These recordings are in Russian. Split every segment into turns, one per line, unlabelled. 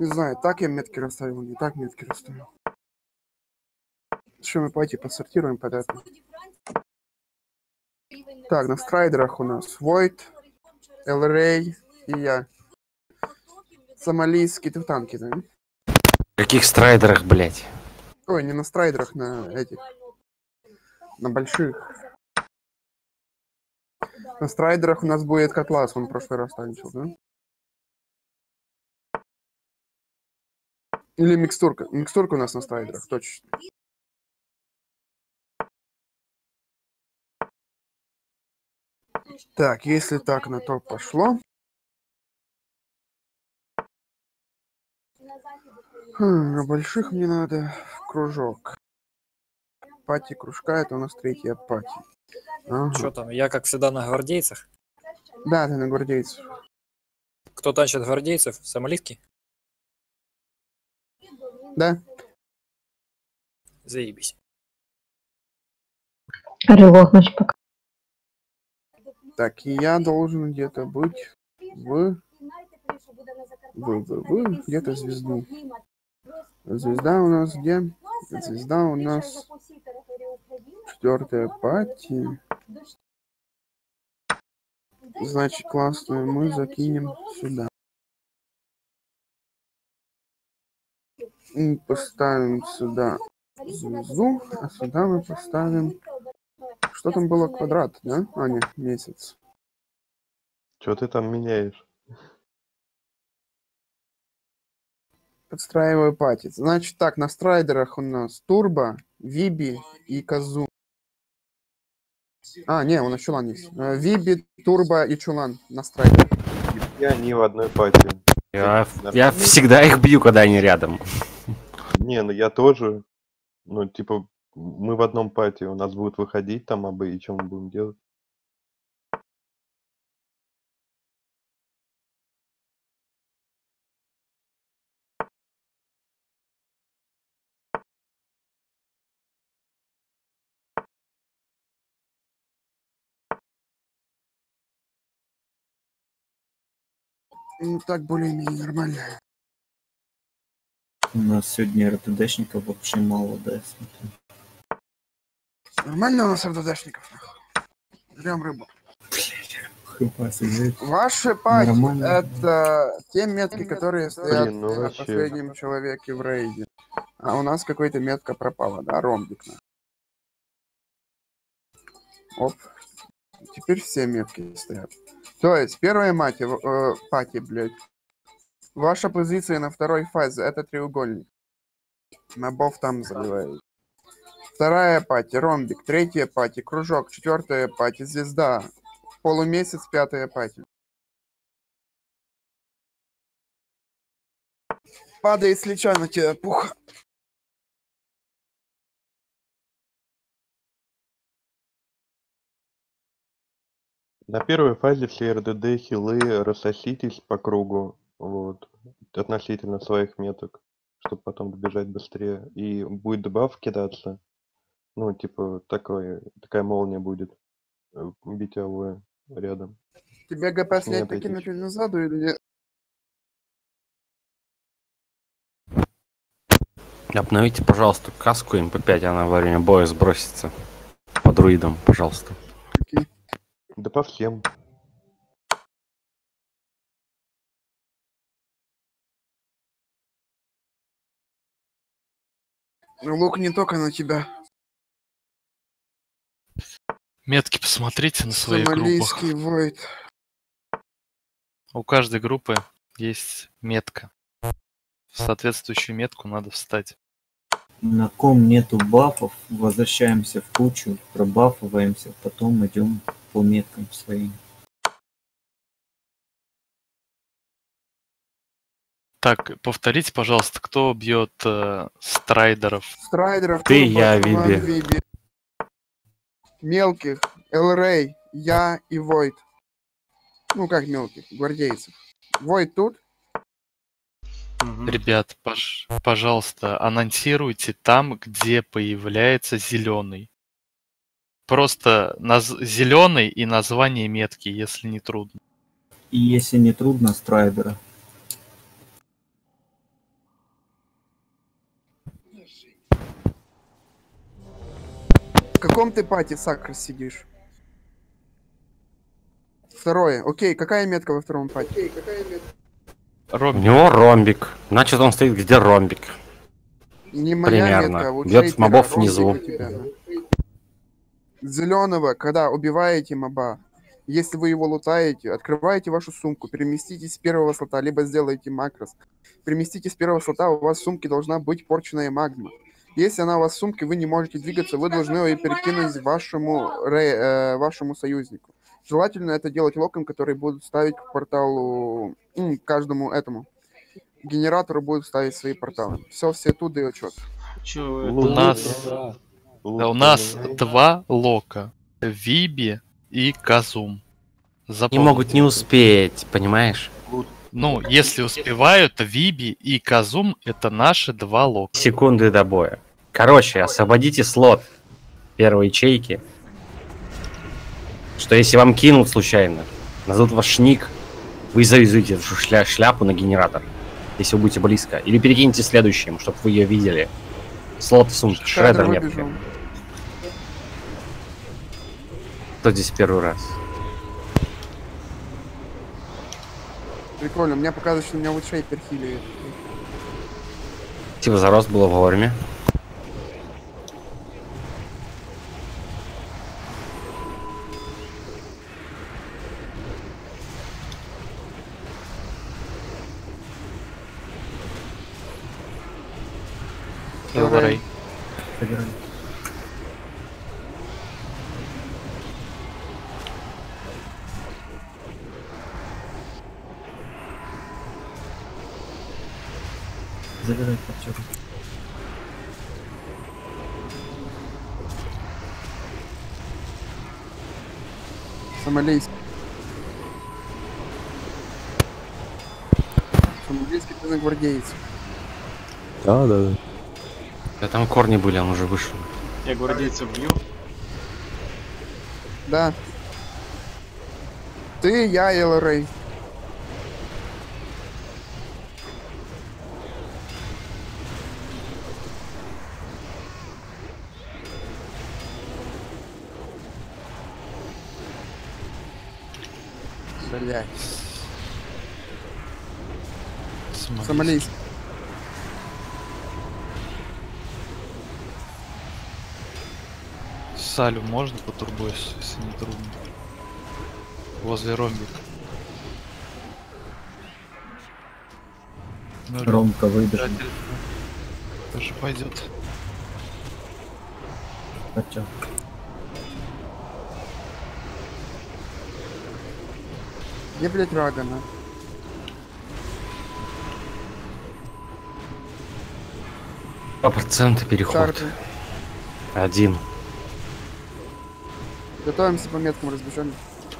Не знаю, так я метки расставил, не так метки расставил. Что мы пойти подсортируем под это? Так, на страйдерах у нас Void, Элрей и я. Сомалийский, ты в танке, да?
Каких страйдерах, блядь?
Ой, не на страйдерах, на этих. На больших. На страйдерах у нас будет Котлас, он в прошлый раз танчил, да? Или микстурка. Микстурка у нас на страйдерах, точно. Так, если так на то пошло. На больших мне надо кружок. Пати кружка, это у нас третья пати. Ага.
Что там, я как всегда на гвардейцах?
Да, ты на гвардейцев.
Кто танчит гвардейцев? Самолитки?
Да.
Заебись.
Орелок, значит, пока.
Так, и я должен где-то быть где-то звезду. Звезда у нас где? Звезда у нас 4-я пати. Значит, классную мы закинем сюда. И поставим сюда звезду, а сюда мы поставим... Что там было? Квадрат, да? А, нет, месяц.
Что ты там меняешь?
Подстраиваю пати. Значит так, на страйдерах у нас Турбо, Виби и Казу. А, не, у нас Чулан есть. Виби, Турбо и Чулан на страйдерах.
И они в одной пати.
Я всегда их бью, когда они рядом.
Не, ну я тоже. Ну, типа, мы в одном пати, у нас будут выходить там абы, и что мы будем делать?
Ну, так более-менее нормально.
У нас сегодня РТДшников вообще мало, да, я смотрю.
Нормально у нас РДДшников. Жрем рыбу. Ваши пати — это те метки, которые стоят
Блин, ну
на
вообще.
последнем человеке в рейде. А у нас какая-то метка пропала, да, ромбик. Оп. Теперь все метки стоят. То есть, первая пати, блядь. Ваша позиция на второй фазе — это треугольник. Мобов там заливает. Вторая пати — ромбик. Третья пати — кружок. Четвертая пати — звезда. Полумесяц, пятая пати. Падает с плеча на тебя пух.
На первой фазе все РДД хилы рассоситесь по кругу, вот, относительно своих меток, чтобы потом добежать быстрее. И будет дебаф кидаться. Ну, типа, такая молния будет битявая рядом.
Тебе ГП снять
Нет,
накинуть
эти-
назаду или нет?
Обновите, пожалуйста, каску МП5, она во время боя сбросится. По друидам, пожалуйста.
Да по всем.
Лук не только на тебя.
Метки посмотрите на своих группах.
Сомалийский войд.
У каждой группы есть метка. В соответствующую метку надо встать.
На ком нету бафов, возвращаемся в кучу, пробафываемся, потом идем по меткам своим.
Так, повторите, пожалуйста, кто бьет страйдеров?
Страйдеров,
Ты,
Турбо,
я,
Чулан,
Виби.
Мелких, Элрей, я и Войд. Ну как мелких, гвардейцев. Войд тут?
Ребят, пожалуйста, анонсируйте там, где появляется зеленый. Просто зеленый и название метки, если не трудно.
И если не трудно, страйдера.
В каком ты пати, Сакр, сидишь? Второе. Окей, какая метка во втором пати?
У
Ромбик.
него ромбик. Значит, он стоит где ромбик.
Не моя
Примерно.
метка, а вот
Бьет
шейкера,
мобов
ромбик
внизу.
у тебя, да. Зеленого, когда убиваете моба, если вы его лутаете, открываете вашу сумку, переместитесь с первого слота, либо сделайте макрос. Переместите с первого слота, у вас в сумке должна быть порченная магма. Если она у вас в сумке, вы не можете двигаться, вы должны ее перекинуть вашему союзнику. Желательно это делать локом, который будут ставить к порталу, каждому этому генератору будут ставить свои порталы. все тут дает отчет.
У нас, да, у нас 2 лока. Виби и Казум.
Не
Запомните.
могут не успеть, понимаешь?
Ну, если успевают, то Виби и Казум это наши 2 лока.
Секунды до боя. Короче, освободите слот первой ячейки. Что если вам кинут случайно, назовут ваш ник, вы завязуете эту шляпу на генератор, если вы будете близко. Или перекиньте следующим, чтобы вы ее видели. Слот в сумке, шредер нет.
выбежал.
Кто здесь первый раз?
Прикольно, у меня показывает, что у меня вот шейпер хилит.
Типа зарост было вовремя.
Говори.
Собирай. Забирай каптюру.
Сомалийский. Сомалийский гвардеец.
Да там корни были, он уже вышел.
Я гвардейцев бью.
Да. Ты, я и Лорей. Блядь. Сомалийский.
Салю можно по турбойсу, если не трудно? Возле ромбика. Ну,
Ромка выбежал.
тоже пойдет.
Хотя.
Где, блядь, Рагана?
%, переход.
Карты.
1.
Готовимся по меткам разбежали.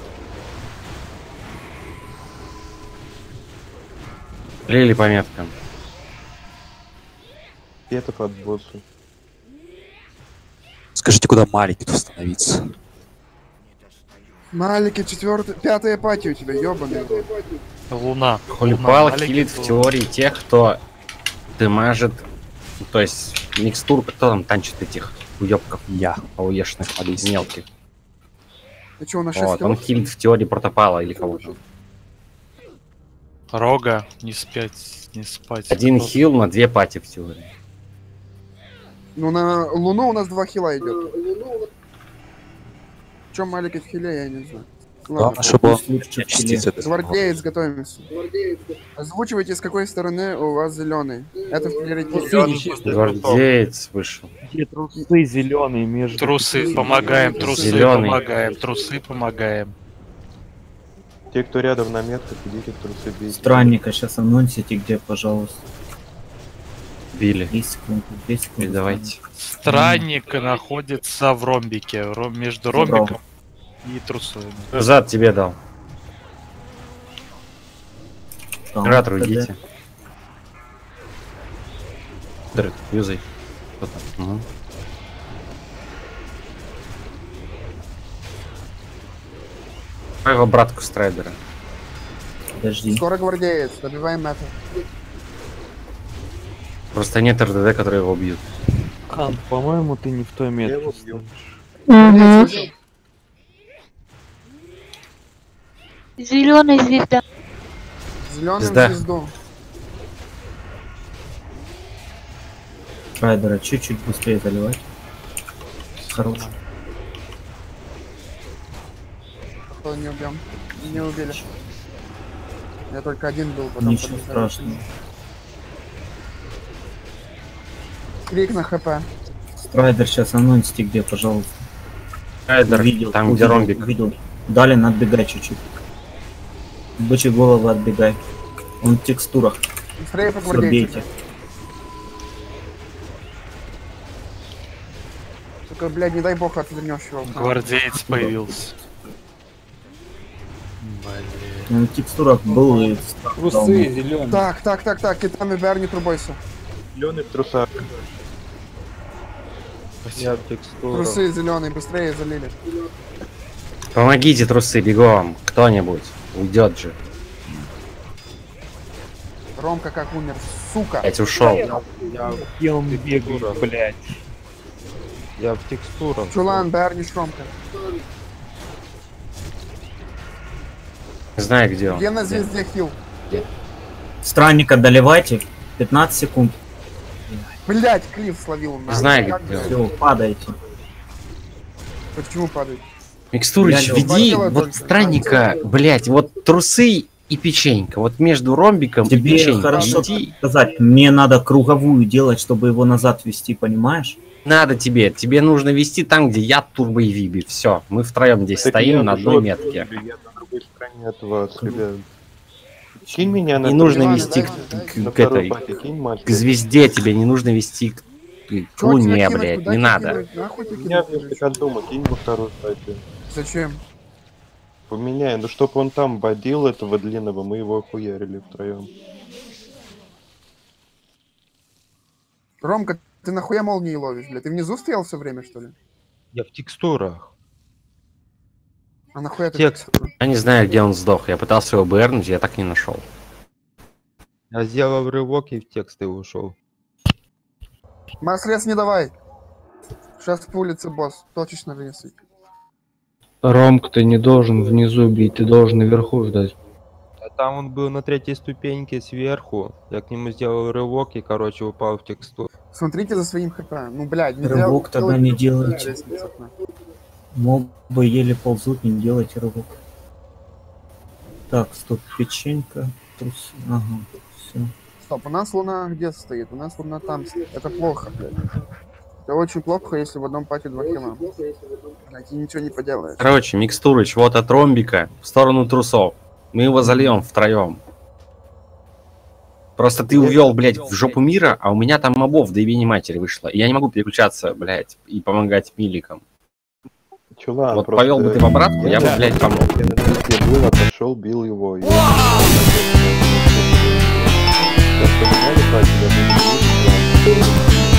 Лили по меткам.
Это под боссу.
Скажите, куда маленький остановиться?
Малики, 5-я пати у тебя, ёбаный.
Луна.
Холипал
Луна,
хилит
Алекс,
в теории тех, кто дымажит, то есть микстур, кто там танчит этих уёбков,
Я.
ауешных, мелких.
Ты чё, на 6
Вот, он хилит в теории протопала или кого-то.
Рога, не спать, не спать.
1
Кто-
хил на 2 пати в теории.
Ну, на Луну у нас 2 хила идет. Чё Малики в хиле, я не знаю. Ладно.
Главное, чтобы он
Пусть лучше в хиле.
частицы это
Гвардеец, готовимся. Озвучивайте, с какой стороны у вас зеленый. Это в приоритете.
Гвардеец вышел.
Где трусы зеленые между...
Трусы, помогаем, трусы,
Зелёный.
помогаем, трусы, помогаем.
Те, кто рядом на метках, идите в трусы бейте.
Странника сейчас анонсите, где, пожалуйста.
Били.
10 секунд, 2 секунды.
Передавайте.
Странник находится в ромбике, между
Забрал.
ромбиком и трусами.
Зад тебе дал.
Там,
Генератору
КД.
идите. Дрык, юзай. Кто там? Угу. Его братку Страйдера.
Подожди.
Скоро гвардеец, добиваем это.
Просто нет РДД, которые его бьют.
Хан, по-моему, ты не в той метке
его бью.
стоишь.
Зеленая звезда.
Зеленым
Звезда.
звезду.
Райдера чуть-чуть быстрее заливать. Хорош.
Кто не убьем? Не убили. Я только один был, потом
Ничего
подбежали.
страшного.
Крик на ХП.
Райдер сейчас анонсите где, пожалуйста.
Райдер,
Увидел,
там где
увидел,
ромбик.
увидел. Далее отбегай чуть-чуть. Бычьи головы отбегай. Он в текстурах.
Быстрее по
Все,
гвардейцу.
бейте.
Только, блядь, не дай бог отвернешь его.
Гвардеец появился. Блин.
Он в текстурах был и...
Трусы зеленые.
Так, Китами Бэр, не трубойся.
Зеленый в трусах.
Я в текстурах.
Трусы зеленые, быстрее залили.
Помогите, трусы, бегом. Кто-нибудь. Уйдет же.
Ромка как умер, сука.
Блять, ушел.
Где он бегает, блядь? Я в текстурах.
Чулан, Берниш, Ромка.
Не знаю, где он.
Где на звезде хил?
Странника доливайте. 15 секунд.
Блять, Клифф словил.
Не знаю, где он.
Все, падайте.
Почему падает?
Микстурыч,
Я
веди
делал
вот
только.
странника, блять, вот трусы и печенька. Вот между ромбиком и
Тебе
печенькой.
хорошо
Веди.
сказать, мне надо круговую делать, чтобы его назад вести, понимаешь?
Надо тебе. Тебе нужно вести там, где я, Турбо и Виби. Все, мы втроем здесь
Так я
стоим на одной
уже
метке.
Я на другой стороне от вас, ребят. Кинь меня на
Не нужно
Ивана,
вести
да?
на
к
второй
этой,
пати, кинь мать.
к звезде, тебе не нужно вести к
Чё
луне,
тебя кинуть?
блядь,
Куда
не
тебя
надо.
кинуть? Нахуй тебя
У меня
кинуть?
вместо дома, кинь во второй пати.
Зачем?
Поменяй, ну чтоб он там бодил этого длинного, мы его охуярили втроем.
Ромка, ты нахуя молнии ловишь, блядь? Ты внизу стоял все время, что ли?
Я в текстурах.
А нахуя ты
Текст.
так?
Я не знаю, где он сдох. Я пытался его БРнуть, я так не нашел.
Я сделал рывок и в текст и ушел.
Маслец не давай. Сейчас по улице босс. Точечно вынесут.
Ромка, ты не должен внизу бить, ты должен наверху ждать.
А там он был на третьей ступеньке сверху. Я к нему сделал рывок и, короче, упал в текстуру.
Смотрите за своим хп. Ну, блядь, не
Рывок тогда не делайте. Мобы еле ползут, не делайте рывок. Так, стоп, печенька. Трус. Ага, все.
Стоп, у нас луна где стоит? У нас луна там стоит. Это плохо, блядь. Это очень плохо, если в одном пати 2 хила. Блядь, и ничего не поделаешь.
Короче, Микстурыч, вот от ромбика в сторону трусов. Мы его зальем втроем. Просто ты увел, блядь, в жопу мира, а у меня там мобов до ебени матери вышло. И я не могу переключаться, блядь, и помогать миликам.
Чувак,
Вот
просто-
повел бы ты в обратку, я бы, блядь, помог.
Я на месте был, отошел, бил его. И... Сейчас поменяли пати, я буду бить,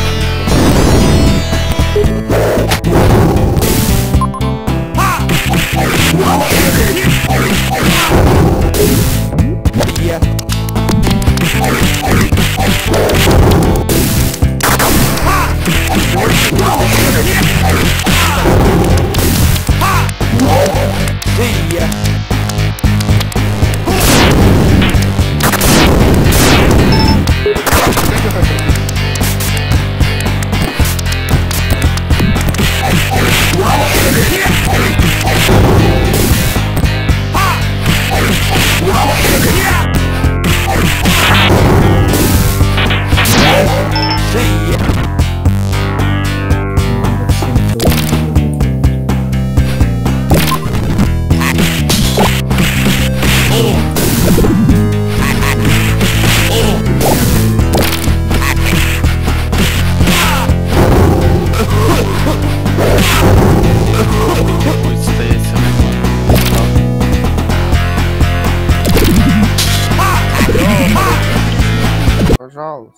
Будет стоять
Пожалуйста.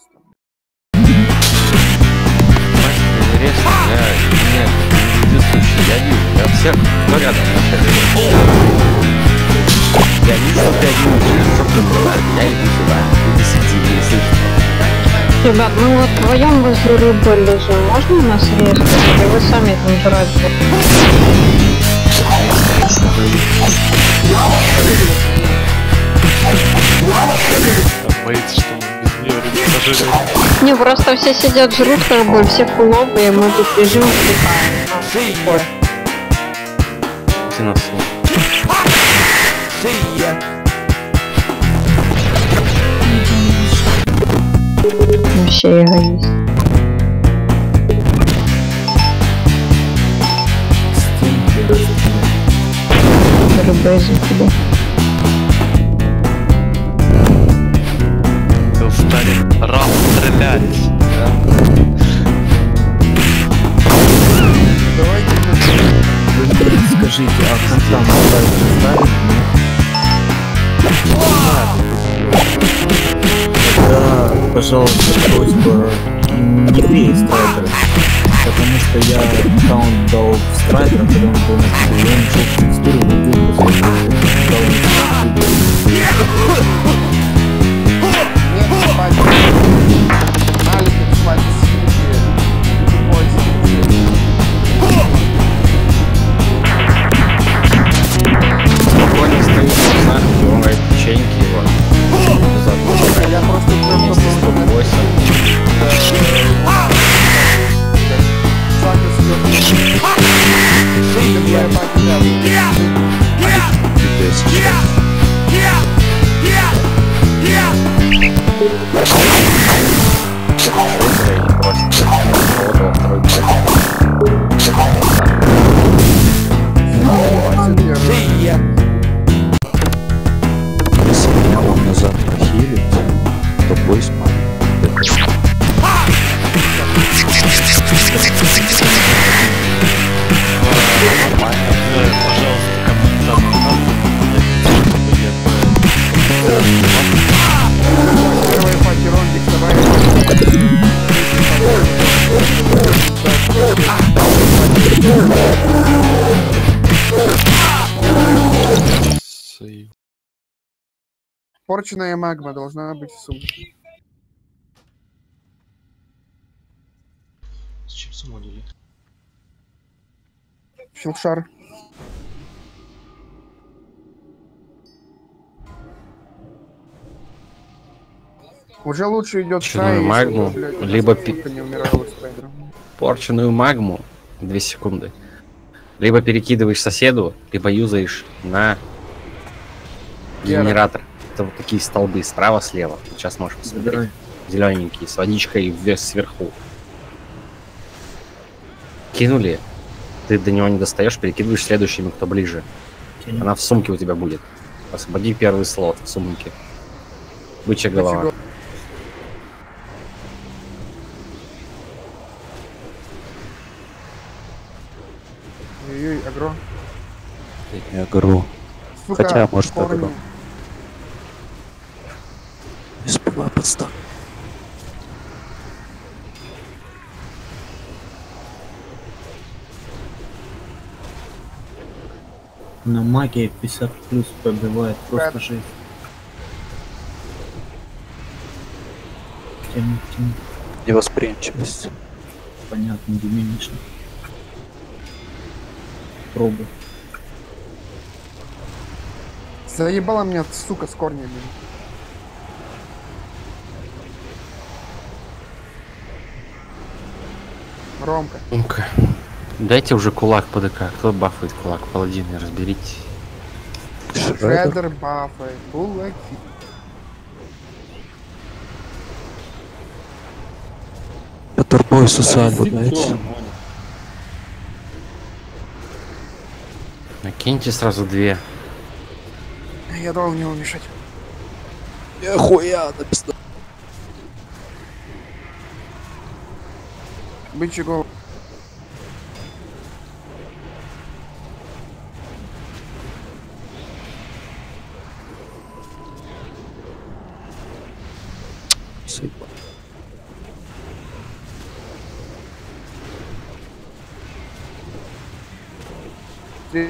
Интересно, я вижу, я всех, кто рядом, я вижу, что ты один, что ты туда, я иду сюда, иди сиди, не слышно.
Ребят, мы вот вдвоем возле рыбы лежим. Можно нас резать? Или вы сами там жрать
Боится, что мы без нее рыбу пожрем.
Не, просто все сидят, жрут как бы, все фуловые, мы тут лежим, вздыхаем.
Ты нас
Вообще эгоист. Рыба из-за тебя.
Стали раз стрелять.
Скажите, а фонтан ставить? Да, пожалуйста, просьба, не бей страйкера, потому что я аккаунт дал в страйкера, когда он был на тебе, я ничего в текстуру не буду,
спокойно стоит в знак, он говорит печеньки его.
Я просто
вместе с
Если меня он назад прохилит, то бой с маленьким.
Пожалуйста, комментатор.
Первый пати рондик, давай. Порченная магма должна быть в сумке.
Зачем самодели?
Щелшар. Уже лучше идет
Порченную
Шай,
магму,
если, блядь,
либо
сука, не умирала от спайдера.
порченную магму 2 секунды. Либо перекидываешь соседу, либо юзаешь на генератор. Это вот такие столбы справа-слева. Сейчас можешь посмотреть. Зелененькие, с водичкой вверх сверху. Кинули, ты до него не достаешь, перекидываешь следующими, кто ближе. Она в сумке у тебя будет. Освободи первый слот в сумке. Бычья голова.
Ой-ой, агро.
Я не агро.
Сука,
Хотя, может,
корни.
агро. Не успеваю подставить.
На магии 50 плюс пробивает, просто жесть. Тянет.
Невосприимчивость.
Понятно, деминишно. Пробуй.
Заебала меня, сука, с корнями. Ромка.
Ромка. Дайте уже кулак ПДК. Кто бафает кулак? Паладины, разберитесь.
Шреддер бафает. Кулаки.
Турбой сусальбу дайте.
Накиньте сразу 2.
Я дал в него мешать.
Хуя, написано.
Бычий голову.
Сыпа.
Ты...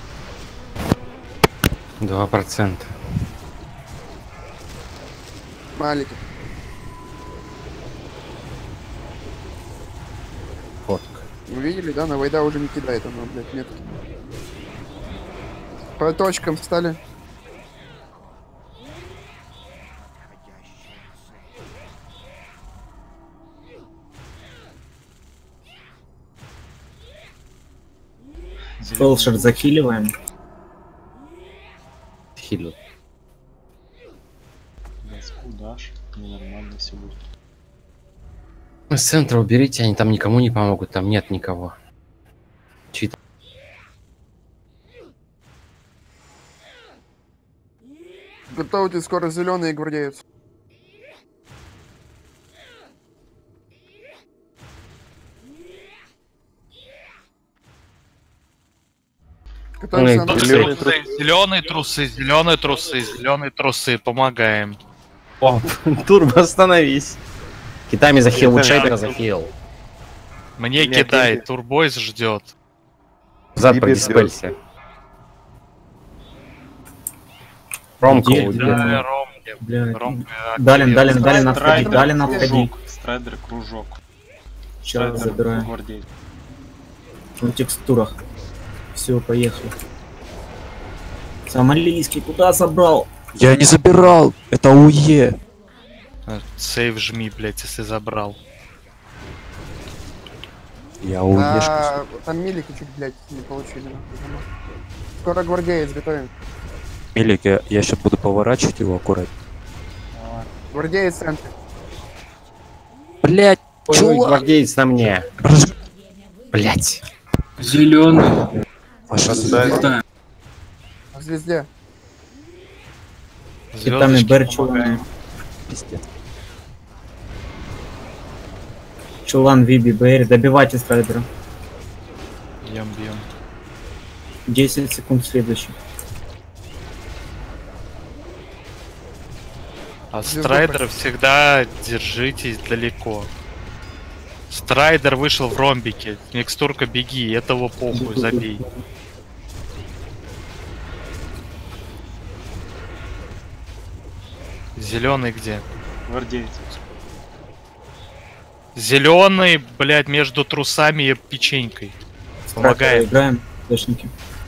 2%.
Маленький.
Фотка.
Вы видели, да? На Вайда уже не кидает оно, блядь, метки. По точкам встали.
Фелшер захиливаем.
Хилю.
Дашь, ненормально все будет.
С центра уберите, они там никому не помогут, там нет никого. Чит.
Готовьте, скоро зеленый гвардеец.
Зеленые трусы, зеленые трусы, зеленые трусы, помогаем.
О, Турбо, остановись. Китами захил, Вудшейпера захил.
Мне кидай, Турбойс ждет.
Зад продиспелься. Ромка
Бля.
Далин,
Далин отходи.
Страйдер кружок.
Сейчас забираем. В текстурах. Все, поехали. Сомалийский куда забрал?
Я не забирал, это УЕ.
Сейв жми, блять, если забрал.
Я УЕшку.
Там милики чуть, блядь, не получили. Скоро гвардеец готовим.
Милик, я сейчас буду поворачивать его аккуратно.
Гвардеец центр.
Блять,
чувак! Гвардеец на мне. Блять.
Зеленый.
Ваша
звезда. В звезде.
Китами Бэр Чулан. Чулан, Виби, Бэр. Добивайте страйдера.
Бьем.
10 секунд следующий.
А страйдер всегда держитесь далеко. Страйдер вышел в ромбике. Микстурка, беги, этого похуй, забей. Зеленый где?
Гвардеец.
Зеленый, блядь, между трусами и печенькой. Помогаем.
Играем, точники.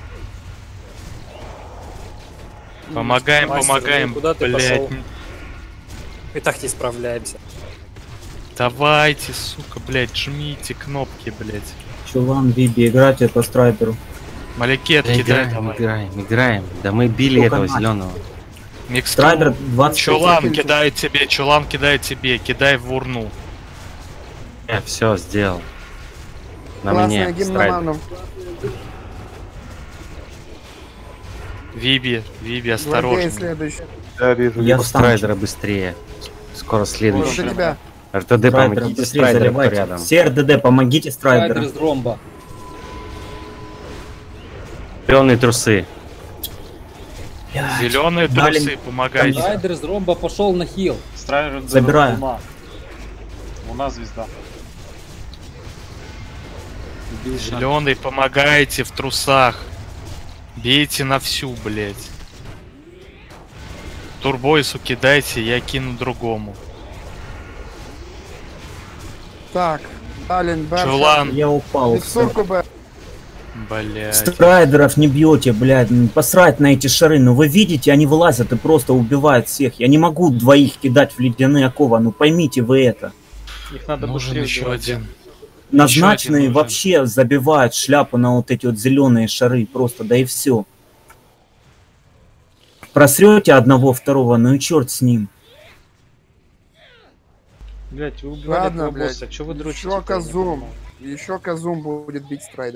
Помогаем,
Мастер, куда ты
блядь.
пошел? И так не справляемся.
Давайте, сука, блядь, жмите кнопки, блядь.
Чулан, Виби, играйте по страйдеру.
Малякет кидай, давай.
Играем. Да мы били этого зеленого.
Страйдер 20.
Чулан кидает тебе, кидай в урну.
Я все сделал. На
Классная
мне
гимн
страйдер.
Ману.
Виби,
Гвардеец
осторожно.
следующий.
Да, вижу.
Я страйдера быстрее. Скоро следующий.
Вот у тебя.
РТД, помогите страйдеру, кто рядом.
Все РДД, помогите страйдеру.
Страйдер из ромба.
Зеленые трусы.
Зеленые трусы, помогайте.
Страйдер из ромба пошел на хил.
Страйдер
Забираю.
Луна звезда.
Зеленый, помогайте в трусах. Бейте на всю, блядь. Турбойсу кидайте, я кину другому.
Так, Далин, Бэр.
Чулан.
Я упал.
Микстурку Бэр.
Блядь.
Страйдеров не бьете, блядь, посрать на эти шары. Ну вы видите, они вылазят и просто убивают всех. Я не могу двоих кидать в ледяные оковы, ну поймите вы это.
Их надо
Нужен
быстрее
еще
убивать.
один.
Назначенные
нужен.
вообще забивают шляпу на вот эти вот зеленые шары просто, да и все. Просрете одного, второго, ну и черт с ним.
Блять, вы убивали
Ладно,
этого
блядь.
босса, чё вы дрочите?
Еще Казум. Еще Казум будет бить страйдер.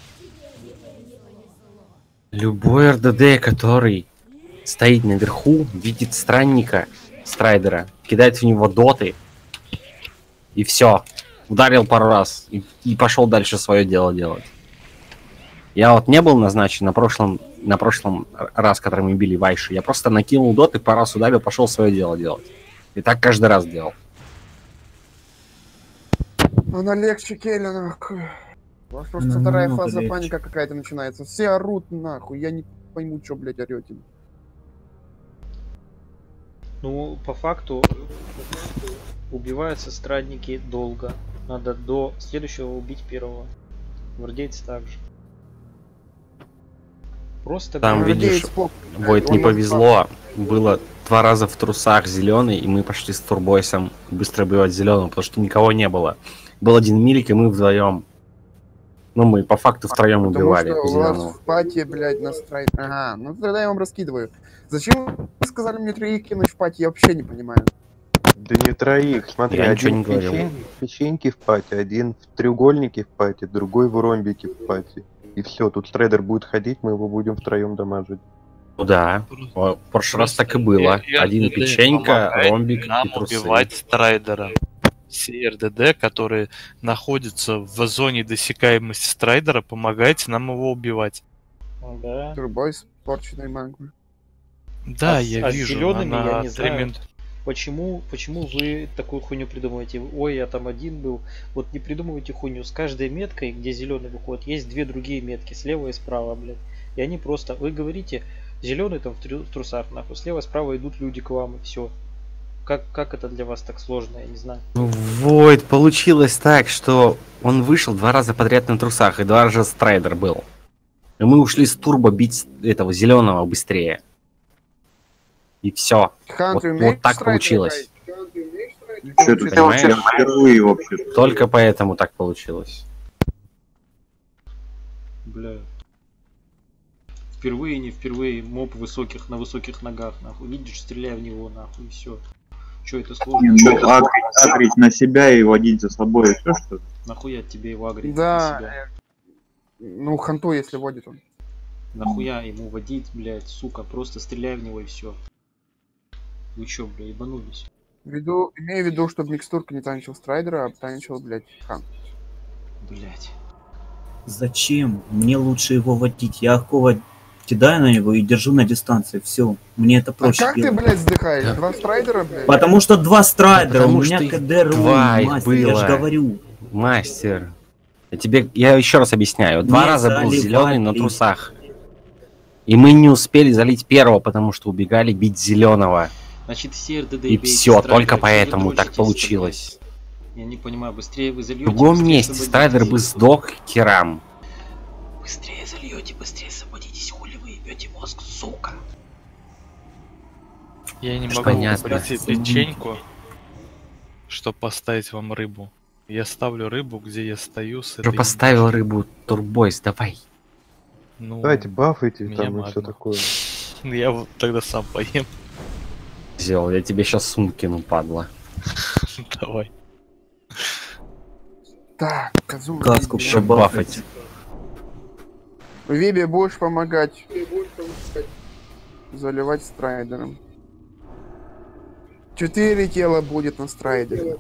Любой РДД, который стоит наверху, видит странника страйдера, кидает в него доты, и все. Ударил пару раз и пошел дальше свое дело делать. Я вот не был назначен на прошлом раз, который мы били Вайши. Я просто накинул доты, пару раз ударил, пошел свое дело делать. И так каждый раз делал.
Она легче Келли, нахуй. У вас просто
Она
вторая
намного
фаза
легче.
паника какая-то начинается. Все орут нахуй. Я не пойму, что, блядь, орете.
Ну, по факту убиваются странники долго. Надо до следующего убить первого. Гвардейцы также. Просто
Там,
блин,
видишь, Войт не повезло. Было 2 раза в трусах зеленый, и мы пошли с турбойсом быстро убивать зеленого, потому что никого не было. Был один милик, и мы вдвоем. Ну, мы по факту втроем убивали
Потому что у
зеленого.
вас в пати, блядь, настроить. Ага, ну тогда я вам раскидываю. Зачем вы сказали мне 3 кинуть в пати? Я вообще не понимаю.
Да не троих, смотри,
Я ничего
один
не
в
говорил.
печеньке в пати, один в треугольнике в пати, другой в ромбике в пати. И все, тут страйдер будет ходить, мы его будем втроем дамажить.
Ну да, в прошлый раз так и было. Один печенька, ромбик
нам
и трусы.
убивать страйдера. Все РДД, которые находятся в зоне досекаемости страйдера, помогайте нам его убивать.
да.
Турбой с порченной магмой.
Да,
А
я
с
вижу.
зелеными
она
я не
3
знаю.
минуты.
Почему вы такую хуйню придумываете? Ой, я там один был. Вот не придумывайте хуйню. С каждой меткой, где зеленый выходит, есть 2 другие метки, слева и справа, блядь. И они просто, вы говорите, зеленый там в трусах, нахуй, слева и справа идут люди к вам, и все. Как это для вас так сложно, я не знаю.
Ну, Войт, получилось так, что он вышел 2 раза подряд на трусах, и 2 раза страйдер был. И мы ушли с турбо бить этого зеленого быстрее. И все. Вот так получилось.
Что ты
Понимаешь?
впервые вообще?
Только поэтому так получилось.
Бля. Впервые, не впервые, моб высоких на высоких ногах, нахуй. Видишь, стреляй в него, нахуй, и все. Че это сложно?
Агрить на себя и водить за собой, и все что?
Нахуя тебе его агрить на
Да.
себя?
Ну, ханту, если водит он.
Нахуя ему водить, блядь, сука, просто стреляй в него и все. Вы чё, бля, ебанулись?
Имею в виду, чтобы микстурка не танчил страйдера, а танчил, блядь, хан.
Блядь.
Зачем? Мне лучше его водить. Я Акова кидаю на него и держу на дистанции. Все. Мне это
А
проще
как ты,
делать.
блядь, вздыхаешь? 2 страйдера, блядь?
Потому что 2 страйдера,
Потому
у меня
что их
КД
2 их
мастер, я же
было.
говорю.
Мастер. Я еще раз объясняю. 2
Не
раза был
заливай,
зеленый на
блин.
трусах. И мы не успели залить первого, потому что убегали бить зеленого.
Значит, все РДД
И
бейте
все,
страйдера,
только
чё вы
поэтому так
дрочитесь-то,
получилось.
блядь? Я не понимаю, быстрее вы
В
зальете.
другом
быстрее
месте
освободитесь.
страйдер бы сдох к керам.
Быстрее зальете, быстрее освободитесь, хули вы ебете мозг, сука.
Я не могу
Понятно.
попросить печеньку, чтобы поставить вам рыбу. Я ставлю рыбу, где я стою с
Уже поставил рыбу турбойс, давай.
Ну,
Давайте бафайте
меня
там и все
магма.
такое.
Я вот тогда сам поем.
Зел, я тебе сейчас сумку кину, падла.
Давай.
Так, Казума.
Каску
Еще бафать.
Виби, будешь помогать заливать страйдером. 4 тела будет на страйдере.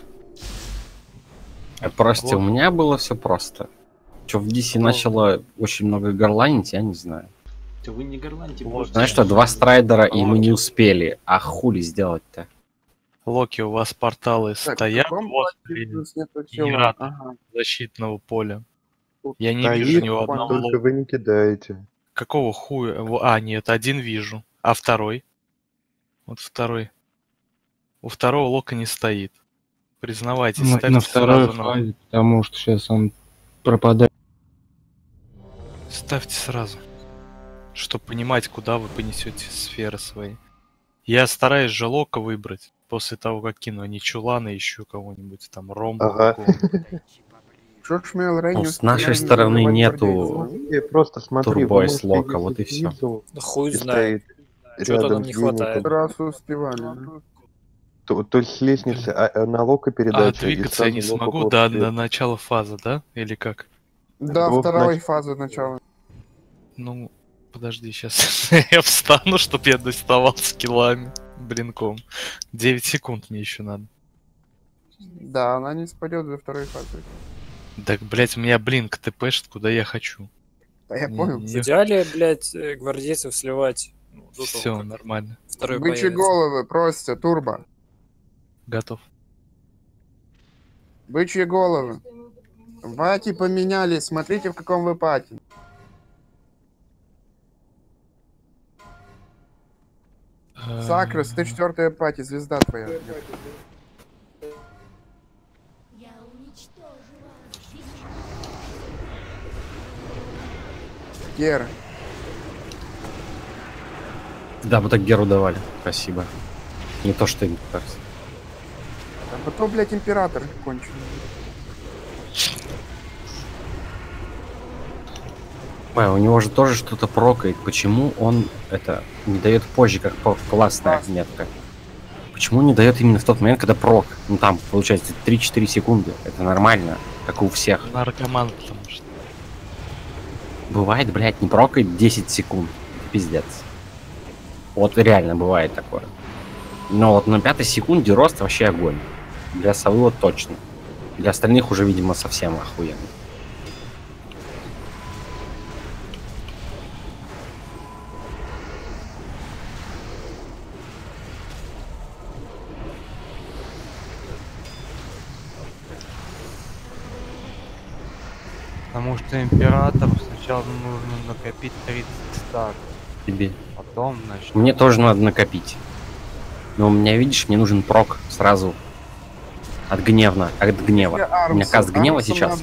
Прости, у меня было все просто. Че, в DC начало очень много горланить, я не знаю.
Да вы не горланьте,
Знаешь что, 2 страйдера, и мы не успели. А хули сделать-то?
Локи, у вас порталы
Так,
стоят
в каком
возле
пати у нас нету тела?
генератора
Ага.
защитного поля. Я не
Стоит,
вижу ни у
понял.
одного
только
лока.
вы не кидаете.
Какого хуя? А, нет, один вижу. А второй? Вот второй. У второго лока не стоит. Признавайтесь, ставьте
На второй
сразу
фазе, потому что сейчас он пропадает.
Ставьте сразу. Чтобы понимать, куда вы понесете сферы свои. Я стараюсь же лока выбрать после того, как кину, а не чулана, ищу кого-нибудь там, ромба
Ага.
какого-нибудь.
Джордж Рэй
Ну,
не
с нашей
успевает
стороны
заливать
нету
гвардейцев.
Просто смотри,
турбойс
вы можете
лока, вот и
висеть
все.
снизу,
Да хуй
и
знает.
стоит
Чего-то
рядом
нам не
с веником.
хватает.
Раз успевали. Да.
То есть с лестницы на лока
А
передача. и
двигаться я не
сразу лока
смогу
вот
до
вперед.
начала фазы, да? Или как?
До
Вот,
второй
значит-
фазы начала.
Ну, подожди, сейчас я встану, чтобы я доставал скиллами, блинком. 9 секунд мне еще надо.
Да, она не спадет до второй фазы.
Так, блять, у меня блинк ТПшит, куда я хочу.
Да я понял.
В идеале, блядь, гвардейцев сливать. Ну, до того,
Все,
как
нормально.
второй
Бычьи
появится.
головы, просто, турбо.
Готов.
Бычьи головы. Пати поменялись, смотрите, в каком вы пати. Сакрос, ты 4-я пати, звезда твоя. Гера.
Да, вот так Геру давали. Спасибо. Не то, что император.
А потом, блядь, император конченый.
У него же тоже что-то прокает. Почему он это не дает позже, как классная метка? Почему не дает именно в тот момент, когда прок? Ну там, получается, 3-4 секунды. Это нормально, как у всех.
Наркоман, потому что.
Бывает, блядь, не прокает 10 секунд. Пиздец. Вот реально бывает такое. Но вот на 5-й секунде рост вообще огонь. Для совы вот точно. Для остальных уже, видимо, совсем охуенно.
Потому что императору сначала нужно накопить 30 стак.
Тебе.
Потом, значит...
Мне тоже надо накопить. Но у меня, видишь, мне нужен прок сразу. От гнева. У меня каст гнева сейчас.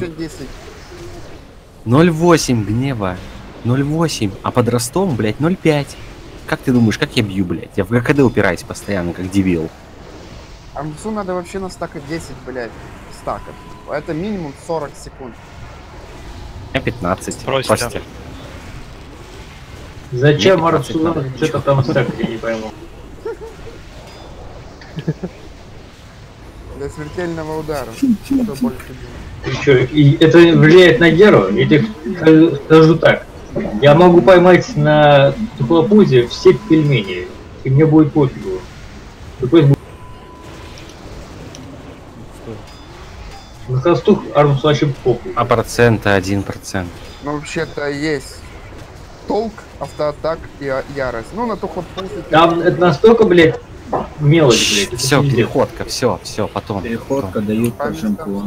0,8 гнева. 0,8. А под ростом, блядь, 0,5. Как ты думаешь, как я бью, блядь? Я в ГКД упираюсь постоянно, как дебил.
Армсу надо вообще на стакать 10, блядь, стаков. Это минимум 40 секунд.
15.
Простите.
Зачем Армсу что-то там стакать, я не пойму.
Для смертельного удара. Что больше делать?
И это влияет на Геру? Я тебе скажу так. Я могу поймать на тухлопузе все пельмени, и мне будет пофигу. И пусть будет... На хостух Армсу вообще похуй.
А процента 1%.
Ну, вообще-то есть толк, автоатак и ярость. Ну, на тухлопузе...
Там это настолько, блядь, мелочь, блядь.
Все, переходка, все, потом.
Переходка дают по шампуню.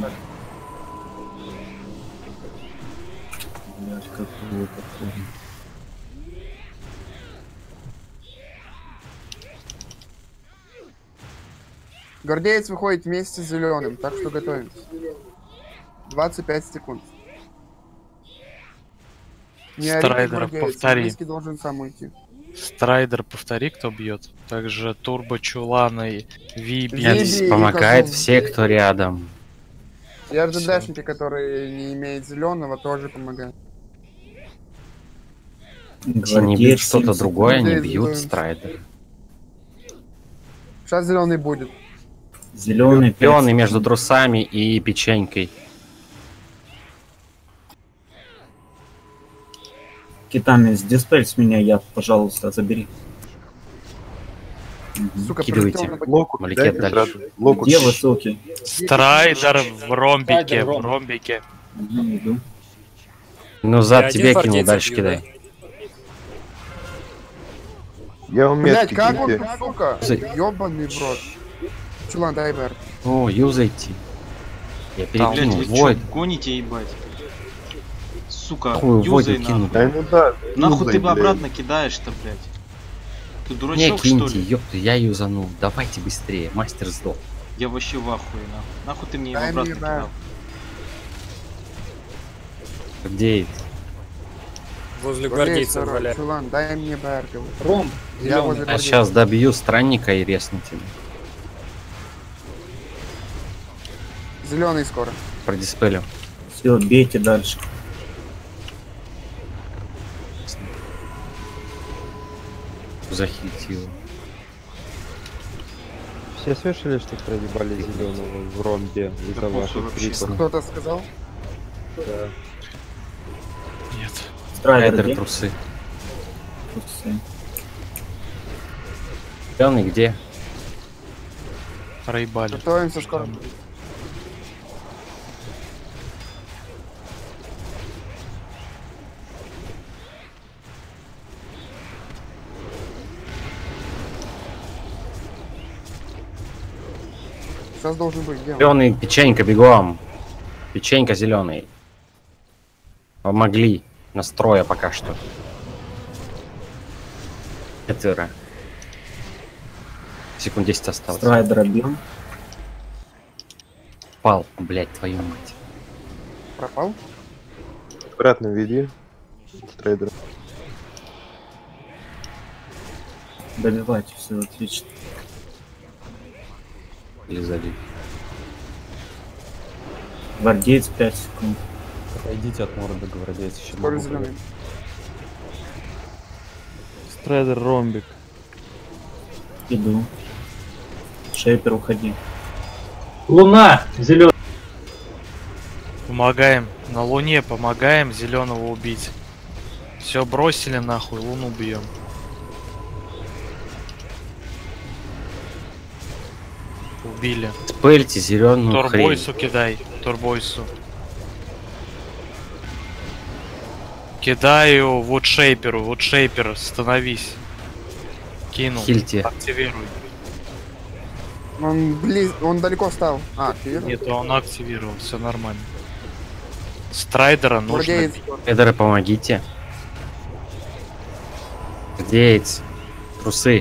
Блядь, какую такую.
Гвардеец выходит вместе с зеленым, так что готовимся. 25 секунд. Не
Страйдер, повтори.
Английский должен сам уйти.
Страйдер, повтори, кто бьет. Также Турбо, Чулана и Виби.
Виби
Помогает
и
все, кто рядом.
И РДДшники, которые не имеют зеленого, тоже помогают.
Если не бьют что-то другое, они бьют Страйдер.
Сейчас зеленый будет.
Зеленый
пионы между трусами и печенькой.
Китамец, диспель с меня, я, пожалуйста, забери.
Сука,
кидывайте. Маликет дальше.
Где высокий?
Страйдер в ромбике, в ромбике.
Иду.
Ну, зад
Я
тебе
один
кинул,
фортецу
дальше
бью,
кидай.
Я вам
Блять,
метки
как он,
киньте.
сука? Ёбаный в рот. Чулан, дай БР.
О, юзайте. Я перекинул.
Блять, вы
Войд.
чё, гоните, ебать? Сука,
Хуй, Войду
юзай
кину.
нахуй.
Да ну да.
Нахуй
юзай,
ты бы
блядь.
обратно кидаешь-то, блядь? Ты
Не
дурачок, что
киньте,
ли?
ёпта, я юзанул. Давайте быстрее, мастер сдох.
Я вообще в ахуе, нахуй. Нахуй ты мне его
Дай
обратно
мне, да.
кидал?
Где это?
Возле
Гвардейца,
гвардейцев валяют.
Чулан, дай мне БР.
Ром,
Я возле
А
гвардейца.
сейчас добью странника и ресните.
Зеленый скоро.
Продиспелю.
Все, бейте дальше.
Захитил.
Все слышали, что проебали зеленого в ромбе из-за
Да
ваших
похуй вообще.
криков?
Кто-то сказал?
Да.
Нет.
Страйдер,
Страйдер
где?
трусы.
Трусы.
Зеленый где?
Проебали.
Готовимся скоро. Сейчас должен быть, где он?
Зеленый, печенька, бегом. Печенька зеленый. Помогли. Настроя пока что. Это Секунд 10 осталось.
Страйдера бьем.
Пал, блять, твою мать.
Пропал?
Обратно веди. Страйдер.
Добивайте, все отлично.
Или забей.
Гвардеец 5 секунд.
Отойдите от морды, гвардейц. Еще
Который зеленый.
Страйдер ромбик.
Иду. Шейпер, уходи.
Луна! Зеленый.
Помогаем. На луне помогаем зеленого убить. Все бросили нахуй, луну бьем. Убили.
Спельте зеленую хрень.
Турбойсу кидай. Турбойсу. Кидаю вудшейперу. Вудшейпер, становись. Кинул.
Хильте.
Активируй.
Он далеко стал. А, активировал?
Нет, он активировал, все нормально. Страйдера нужно.
Гвардеец.
Эдеры, помогите. Гвардеец. Трусы.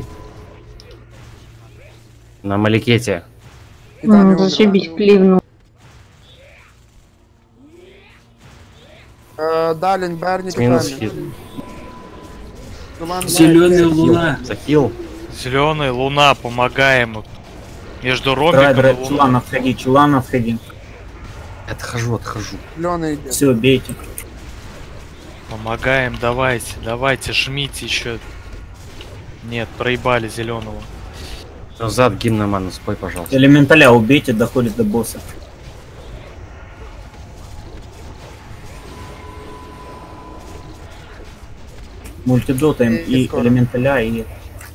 На Маликете.
Зашибись, плевну.
Далин, Берни,
Минус
Китами.
хит.
Зеленая луна.
Захил.
Зеленая луна, помогаем. Между ромбиком
Страйдер,
и луной.
чулан отходи, чулан отходи.
Отхожу.
Зеленый идет.
Все, бейте.
Помогаем, давайте, жмите еще. Нет, проебали зеленого.
Зад гимна ману, спой, пожалуйста.
Элементаля убейте, доходит до босса. Мультидотаем и
скоро.
элементаля, и...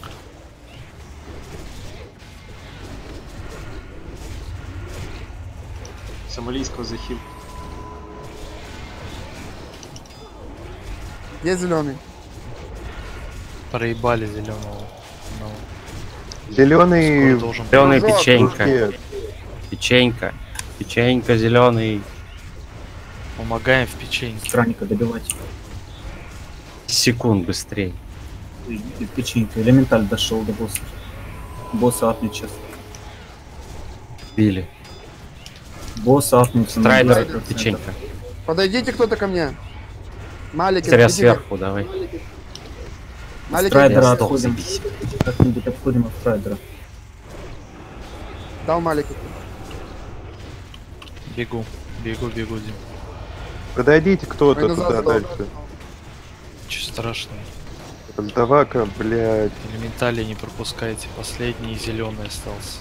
Сомалийского захил.
Где зеленый?
Проебали зеленого.
Зеленый.
Зеленый
Дружок,
печенька. Печенька зеленый.
Помогаем в печеньке.
Странника добивать.
Секунд быстрее.
Печенька. Элементаль дошел до босса. Босса апнет сейчас.
Били.
Босса апнет.
Страйдер, печенька.
Подойдите кто-то ко мне. Малик,
Стря
идите.
сверху, давай.
Малик,
Страйдера
Я
отходим.
заебись.
Как-нибудь обходим от Страйдера.
дал Малик.
Бегу, Дим.
Подойдите кто-то
Ой, назад
туда
стал.
дальше.
Чё страшного?
Раздавака, блядь.
Элементали не пропускайте. Последний зеленый остался.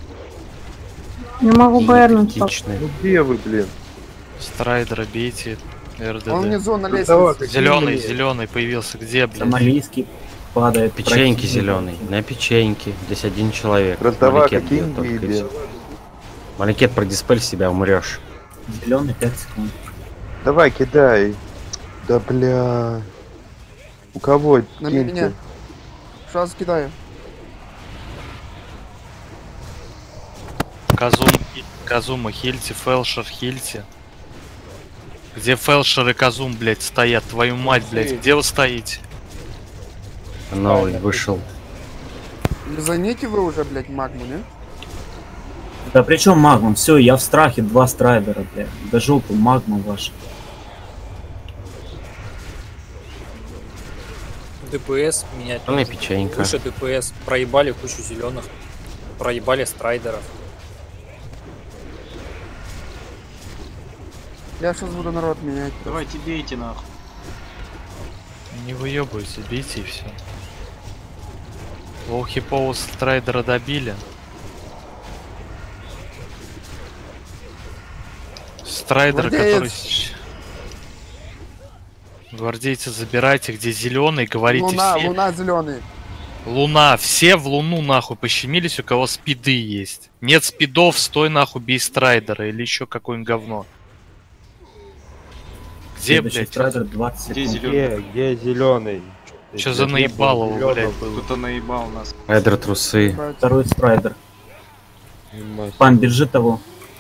Не могу бэрнуть.
Критичный.
Ну где вы, блин?
Страйдера бейте. РДД.
Он внизу на лестнице.
Зеленый появился. Где, блин?
Сомалийский падает.
Печеньки зеленый. На печеньке. Здесь один человек.
Раздавака,
Маликет бьет
кинь
только и
Биби.
всё. Маликет, продиспель себя, умрешь.
Зеленый 5 секунд.
Давай, кидай. Да бля. У кого?
На
Киньте.
меня. Сейчас кидаю.
Казума, хильте, фелшер, хильте. Где фелшер и Казум, блядь, стоят? Твою мать, блядь, где вы стоите?
Новый вышел.
Заните вы уже, блядь, магму, не?
Да при чем магмум? Все, я в страхе, 2 страйдера, блядь. Да жопу магму ваш.
ДПС менять.
Ну и печенька.
Выше ДПС. Проебали кучу зеленых. Проебали страйдеров.
Я сейчас буду народ менять.
Давайте бейте нахуй.
Не выебывайте, бейте и все. Лоу-хипового страйдера добили. Страйдер, который... Гвардейцы, забирайте, где зеленый, говорите все.
Луна зеленый.
Луна, все в луну нахуй пощемились, у кого спиды есть. Нет спидов, стой нахуй, бей страйдера или еще какое-нибудь говно. Где,
Следующий
блядь?
страйдер 20
Где
секунд.
зеленый?
Где зеленый?
Че за наебал его, блядь?
Кто-то наебал нас.
Эдер, трусы.
Второй страйдер. Пан, держи того.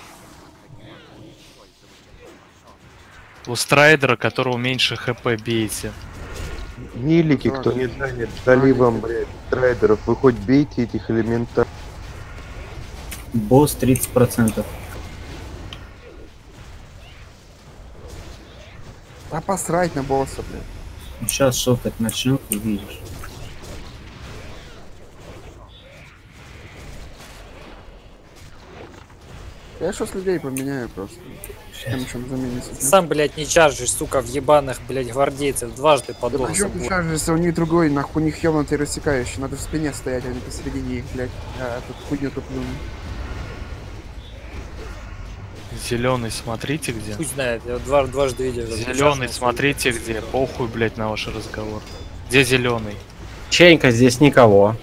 У страйдера, которого меньше хп, бейте.
Нилики, кто не занят заливом, блядь, страйдеров, вы хоть бейте этих элементарных.
Босс 30%.
А посрать на босса, блядь.
Сейчас шотать начнет, увидишь.
Я сейчас людей поменяю просто. Чем заменится.
Сам, блядь, не чаржишь, сука, в ебаных, блядь, гвардейцев. Дважды
Да
подох.
почему ты чаржишься? У них другой, нахуй, у них ёбнутый рассекающий. Надо в спине стоять, а не посередине их, блядь. А тут хуйню туплю.
Зеленый, смотрите где.
Пусть знает, я дважды видел.
Зеленый, смотрите где. Похуй, блядь, на ваш разговор. Где зеленый?
Печенька, здесь никого.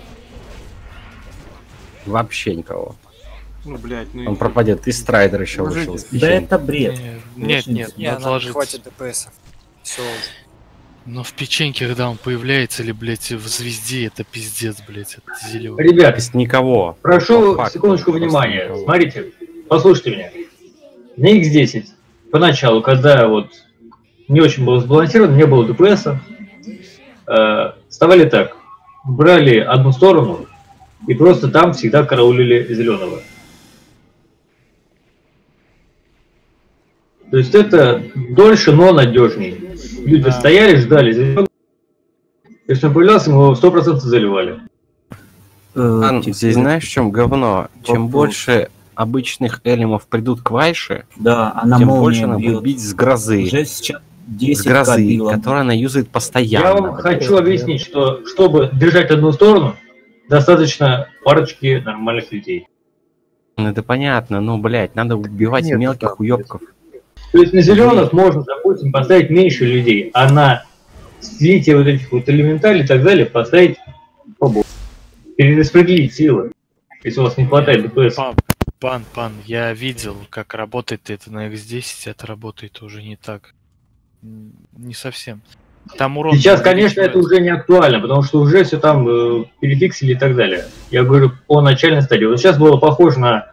Вообще никого.
Ну, блядь, ну...
Он пропадет. И страйдер еще
Ложитесь.
вышел. из
Да
печеньки.
это бред.
Нет, нет,
Не,
надо
нам
ложиться.
хватит ДПС. Все.
Но в печеньке, когда он появляется, или, блядь, в звезде, это пиздец, блядь, это зеленый.
Ребят,
Здесь никого.
прошу
По факту,
секундочку
просто
внимания.
никого.
Смотрите, послушайте меня. На X10 поначалу, когда вот не очень было сбалансировано, не было ДПС, вставали так. Брали одну сторону и просто там всегда караулили зеленого. То есть это дольше, но надежнее. Люди стояли, ждали зеленого. Если он появлялся, мы его 100% заливали.
Здесь знаешь, в чем говно? Чем
Вопрос.
больше обычных элемов придут к Вайше,
Да, она
тем
молния
больше она
бьет.
будет бить с грозы.
Уже сейчас
С
10
грозы,
била.
которую она юзает
Я
постоянно.
вам хочу объяснить, что чтобы держать одну сторону, достаточно парочки нормальных людей.
Ну это понятно, но, блядь, надо убивать
Нет,
мелких
да,
уёбков.
То есть на зеленых можно, допустим, поставить меньше людей, а на слитие вот этих вот элементалей и так далее поставить побольше. Перераспределить силы, если у вас не хватает ДПС.
Пан, я видел, как работает это на X10, это работает уже не так. Не совсем. Там урон...
Сейчас, конечно, это уже не актуально, потому что уже все там перефиксили и так далее. Я говорю по начальной стадии. Вот сейчас было похоже на...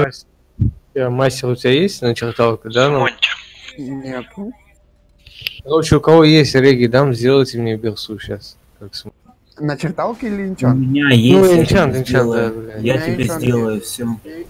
Мастер у тебя есть начерталка, да? Ну,
Нет.
короче, у кого есть реги, дам, сделайте мне берсу сейчас.
Начерталки или
У
инчант?
меня есть,
Ну,
я
энчант,
тебе
энчант,
сделаю.
да, бля.
Я
У меня
тебе
энчант
сделаю все.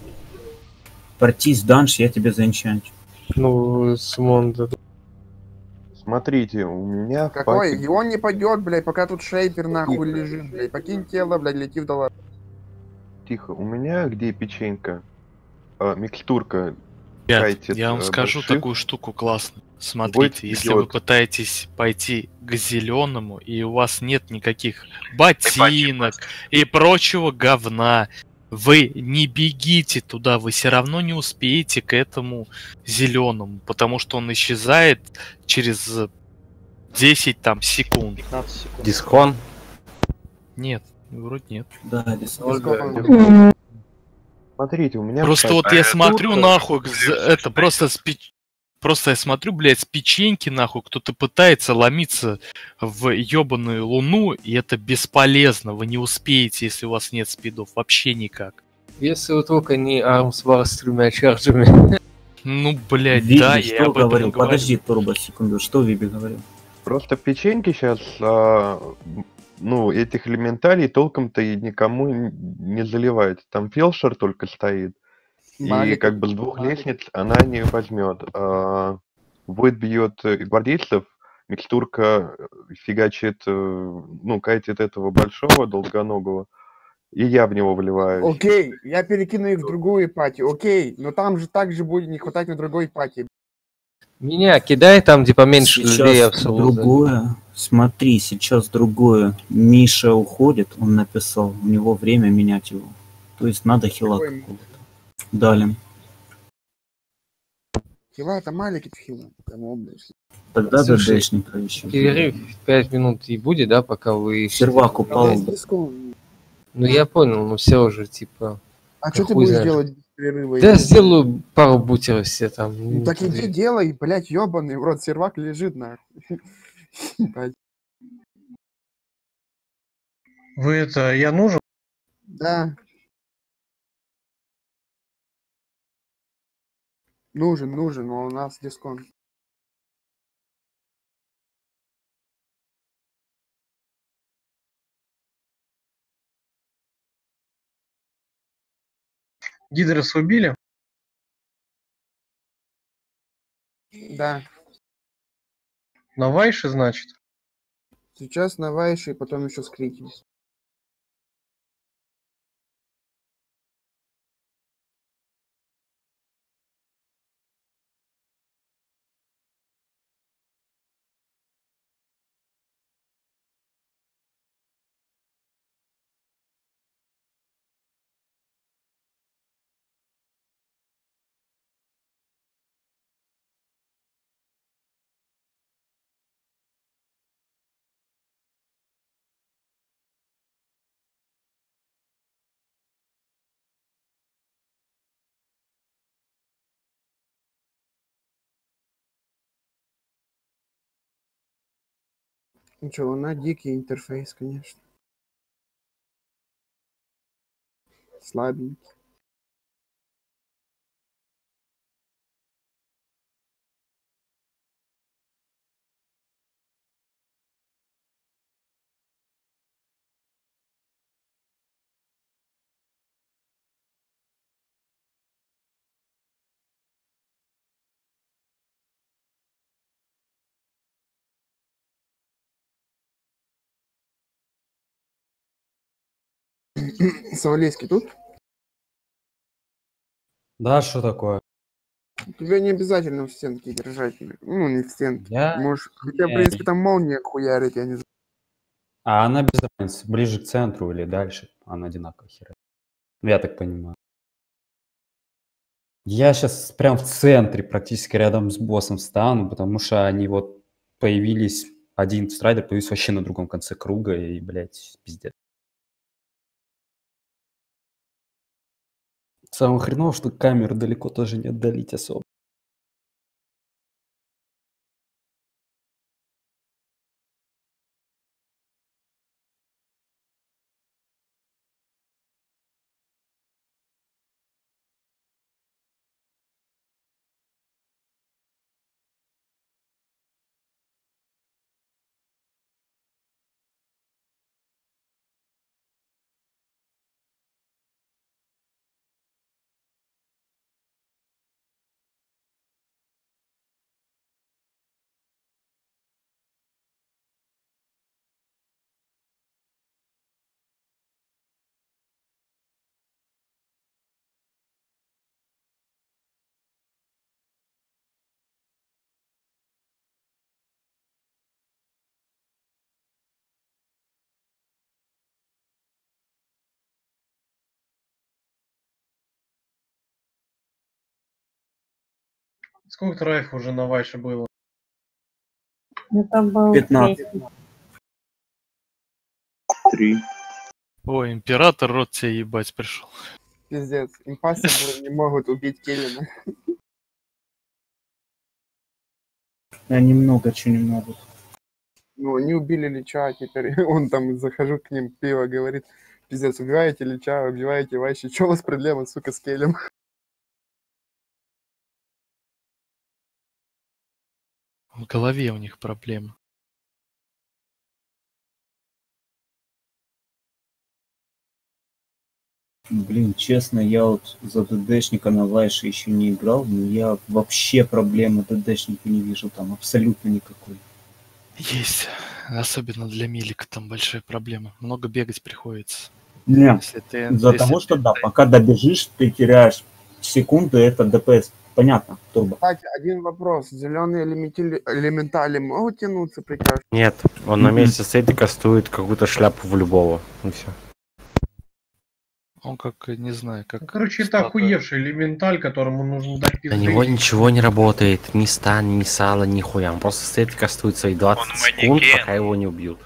Партис данж, я тебе заэнчанчу.
Ну, Симон, да.
Смотрите, у меня в
Какой?
паке...
И он не пойдет, блядь, пока тут шейпер нахуй лежит, блядь. Покинь тело, блядь, лети в доллар.
Тихо, у меня где печенька? Микстурка.
Ребят,
кайтит,
я вам скажу
больших.
такую штуку классную.
Войт
Смотрите, если вы
идет.
пытаетесь пойти к зеленому, и у вас нет никаких ботинок и прочего говна, вы не бегите туда, вы все равно не успеете к этому зеленому, потому что он исчезает через 10 там секунд.
15 секунд.
Дискон.
Нет, вроде нет.
Да,
Смотрите, у меня... в
Просто
паке-
вот я смотрю нахуй, это просто я смотрю, блядь, с печеньки нахуй, кто-то пытается ломиться в ебаную луну, и это бесполезно, вы не успеете, если у вас нет спидов, вообще никак.
Если вы только не армсвар с 3 чарджами.
Ну, блядь,
Виби,
да, я
что
об этом
говорил?
и говорю.
Подожди, Турбо, секунду. Что Виби говорил?
Просто печеньки сейчас, ну, этих элементалей толком-то и никому не заливает. Там фелшер только стоит. И
Малик.
как бы с двух лестниц она не возьмет. Войд бьет гвардейцев, микстурка фигачит, ну, кайтит этого большого, долгоногого, и я в него вливаюсь.
Окей, я перекину их в другую пати, окей. Но там же также будет не хватать на другой пати.
Меня кидай там, где поменьше людей, я
Сейчас
в сабу
другое. Смотри, сейчас другое. Миша уходит, он написал. У него время менять его. То есть надо хила
Какой
какого-то. Далее.
Хила, это Малик это хила. Там область.
Тогда
Слушай,
ДДшника еще.
перерыв 5 минут и будет, да, пока вы...
Сервак упал.
Ну я понял, но все уже типа...
А что ты
хуй
будешь
знает.
делать без перерыва?
Да, сделаю пару бутеров все там.
Ну, так иди делай, блядь, ёбаный в рот, сервак лежит нахуй. Ебать.
Вы это, я нужен?
Да. Нужен, но у нас дисконт.
Гидрос убили?
Да.
На Вайше, значит?
Сейчас на Вайше и потом еще с Критис. Ничего, на дикий интерфейс, конечно. Слабенький. Савалийский тут?
Да, что такое?
Тебе не обязательно в стенке держать. Ну, не в стенке.
Я...
Можешь... Хотя, в принципе, там молния хуярит, я не знаю.
А она без разницы, ближе к центру или дальше, она одинаково херня. Я так понимаю. Я сейчас прям в центре, практически рядом с боссом стану, потому что они вот появились, один страйдер появился вообще на другом конце круга, и, блядь, пиздец. Самое хреново, что камеру далеко тоже не отдалить особо.
Сколько троих уже на Вайше было?
Это был
15.
3.
Ой, император рот тебе ебать пришел.
Пиздец. Impossible не могут убить Келлина.
Они много чего не могут.
Ну, они убили Лича, теперь он там, захожу к ним, пиво говорит, пиздец, убиваете Лича, убиваете Вайши, чё у вас проблема, сука, с Келем?
В голове у них проблемы.
Блин, честно, я вот за ДДшника на Вайше еще не играл, но я вообще проблемы ДДшника не вижу там абсолютно никакой.
Есть. Особенно для Милика там большие проблемы. Много бегать приходится.
Нет,
Если ты,
из-за
если
того, что
ты-
да, пока добежишь, ты теряешь секунды, это ДПС. Понятно, турбо.
Кстати, один вопрос. Зеленые элементали могут тянуться прекрасно?
Нет, он на месте стоит и кастует какую-то шляпу в любого. И все.
Он как, не знаю, как...
Ну, короче, это охуевший элементаль, которому нужно дать
На
пизды.
него ничего не работает, ни стан, ни сало, ни хуя. Он просто стоит и кастует свои 20 секунд, пока его не убьют.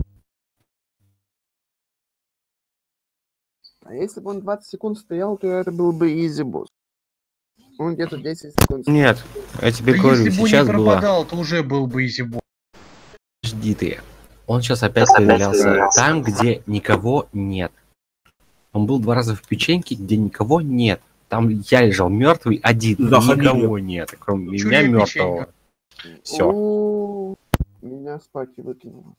А если бы он 20 секунд стоял, то это был бы изи босс. Он где-то 10 секунд.
Нет, я тебе
Да
говорю,
если бы он
сейчас
не
было...
пропадал, то уже был бы изибо.
Жди ты. Он сейчас опять появлялся там, где никого нет. Он был 2 раза в печеньке, где никого нет. Там я лежал мертвый один, никого нет, кроме меня мертвого. Все.
Меня спать и выкинуло.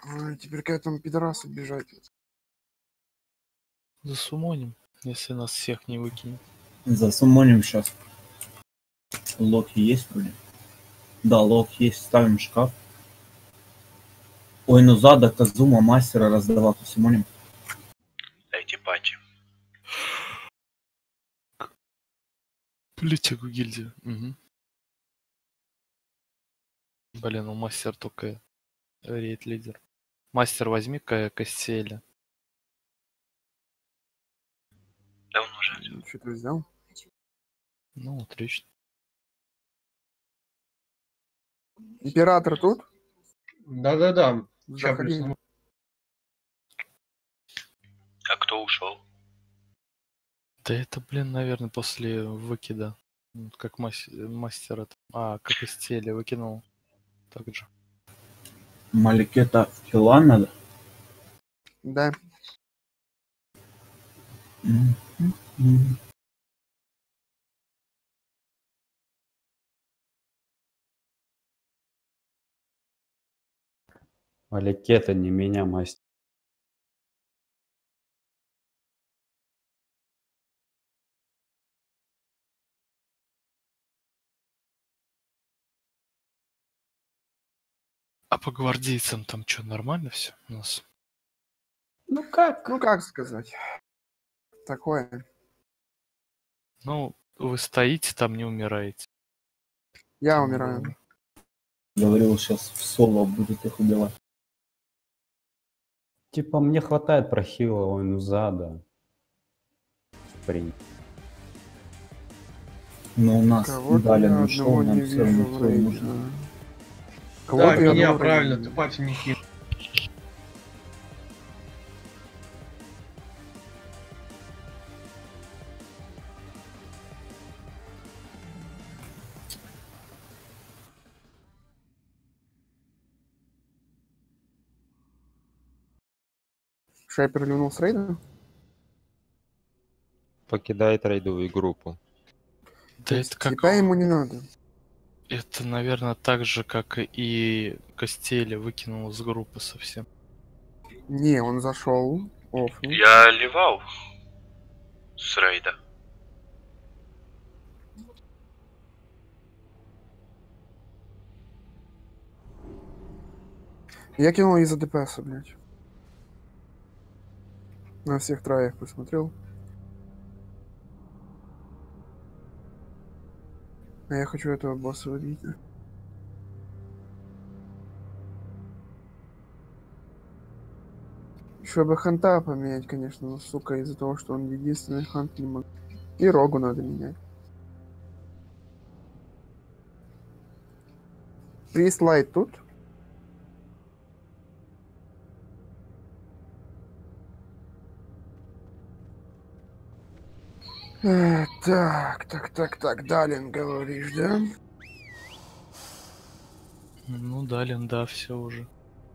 Ой, теперь к этому пидорасу бежать.
Засумоним, если нас всех не выкинет.
Засумоним сейчас. Локи есть вроде? Да, лок есть. Ставим шкаф. Ой, ну зада, Казума, мастера раздавал. Засумоним.
Дайте патчи. Политику гильдию. Угу. Блин, у мастер только рейд-лидер. Мастер, возьми Костеля.
Давно уже.
Что ты взял?
Ну, отлично.
Император тут?
Да-да-да.
Заходи.
А кто ушел?
Да это, блин, наверное, после выкида. Вот как мастер это. А, как из тели выкинул. Так же.
Маликета в хила надо?
Да.
Маликета, не меня, мастер.
А по гвардейцам там что, нормально все у нас?
Ну как сказать? Такое.
Ну, вы стоите там, не умираете.
Я умираю.
Говорил, сейчас в соло будет их убивать.
Типа мне хватает прохила, ой, ну зада. Спринт.
Но у нас
Кого-то
дали
я
ушел,
одного не
нам все равно
вижу в
всё
рейде.
нужно.
Да,
Кого-то я
меня
одного
правильно,
рейде.
ты папе не кинул.
Шайпер люнул с рейда?
Покидает рейдовую группу.
Да это как...
Слепая ему не надо.
Это, наверное, так же, как и Костеля выкинул из группы совсем.
Не, он зашел. Офнул.
Я ливал с рейда.
Я кинул из-за ДПС, блядь. На всех троих посмотрел. А я хочу этого босса убить. Еще бы ханта поменять, конечно, но, сука, из-за того, что он единственный хант, не могу. И рогу надо менять. Прислайд тут? Так, Далин, говоришь, да?
Ну, Далин, да, все уже.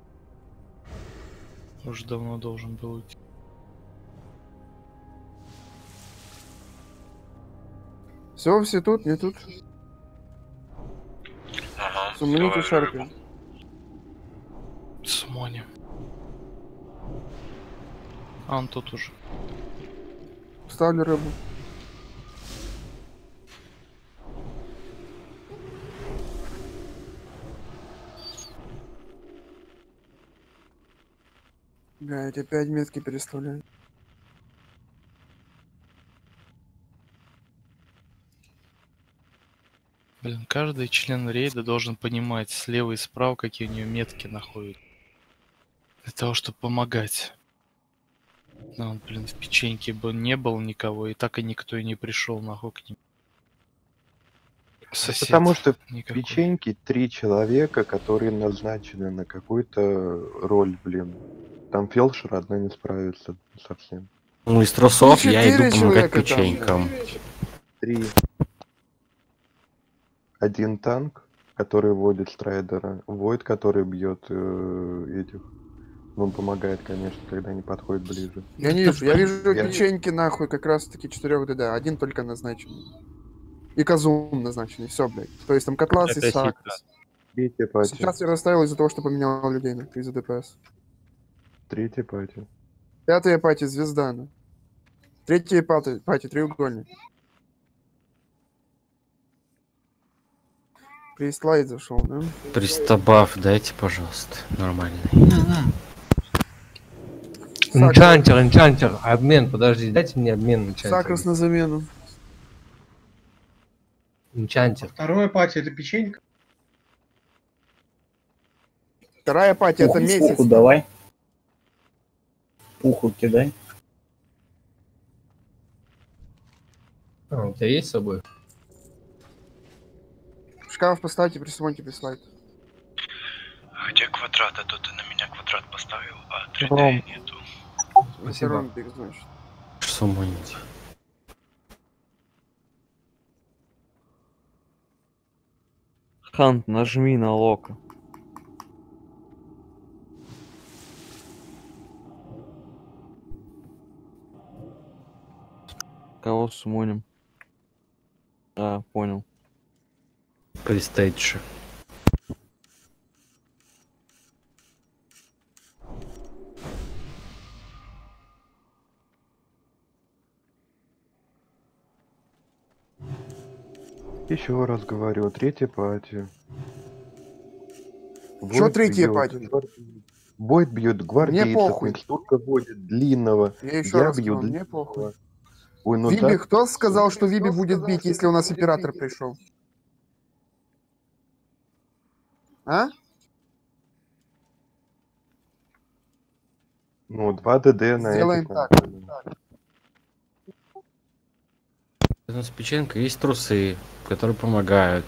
Уже давно должен был уйти.
Все тут, не тут.
Ага.
Сумните шарпи.
Сумони. А он тут уже.
Ставлю рыбу. Блядь, опять метки переставляю.
Блин, каждый член рейда должен понимать слева и справа, какие у него метки находятся. Для того, чтобы помогать. Ну, блин, в печеньке бы не было никого, и так и никто и не пришел нахуй к ним. Сосед
Потому что в
никакой.
печеньке 3 человека, которые назначены на какую-то роль, блин. Там фельдшер одна не справится совсем.
Ну, из трусов я иду
4
помогать
человека там.
печенькам.
3. Один танк, который водит страйдера. Войд, который бьет этих. Он помогает, конечно, когда они подходят ближе.
Я не вижу, я вижу
Я-
печеньки нахуй как раз таки 4 ДД, один только назначен. И Казум назначенный, все, блядь. То есть там Котлас и
Это
Сак.
Бейте пати.
Сейчас я расставил из-за того, что поменял людей нахуй из-за ДПС.
Третья пати.
Пятая пати звезда. Ну. Третья пати треугольник. Прислайд зашел, да?
Пристабаф дайте, пожалуйста, нормальный.
Энчантер, обмен, подожди, дайте мне обмен энчантер.
Сакрос на замену.
Энчантер.
Второе пати это печенька.
Вторая пати это месяц.
Пуху давай. Пуху кидай.
А, у тебя есть с собой?
Шкаф поставьте, присмотрите, прислайд.
Где квадрат? А то ты на меня квадрат поставил, а 3D
Ром.
нету.
Спасибо. Значит.
Суммонить.
Хант, нажми на лока. Кого сумоним? А, понял.
Пристейдж.
Еще раз говорю, третья пати.
Чё третья пати?
Войд бьет гвардейцев,
похуй.
микстурка водит длинного.
Я еще раз
бью
сказал, мне
длинного.
похуй.
Ой, ну
Виби,
так.
кто сказал, что Виби будет бить, если у нас император пришел? А?
Ну, 2 ДД на
Сделаем
эпика.
так.
У нас печенька есть трусы, которые помогают.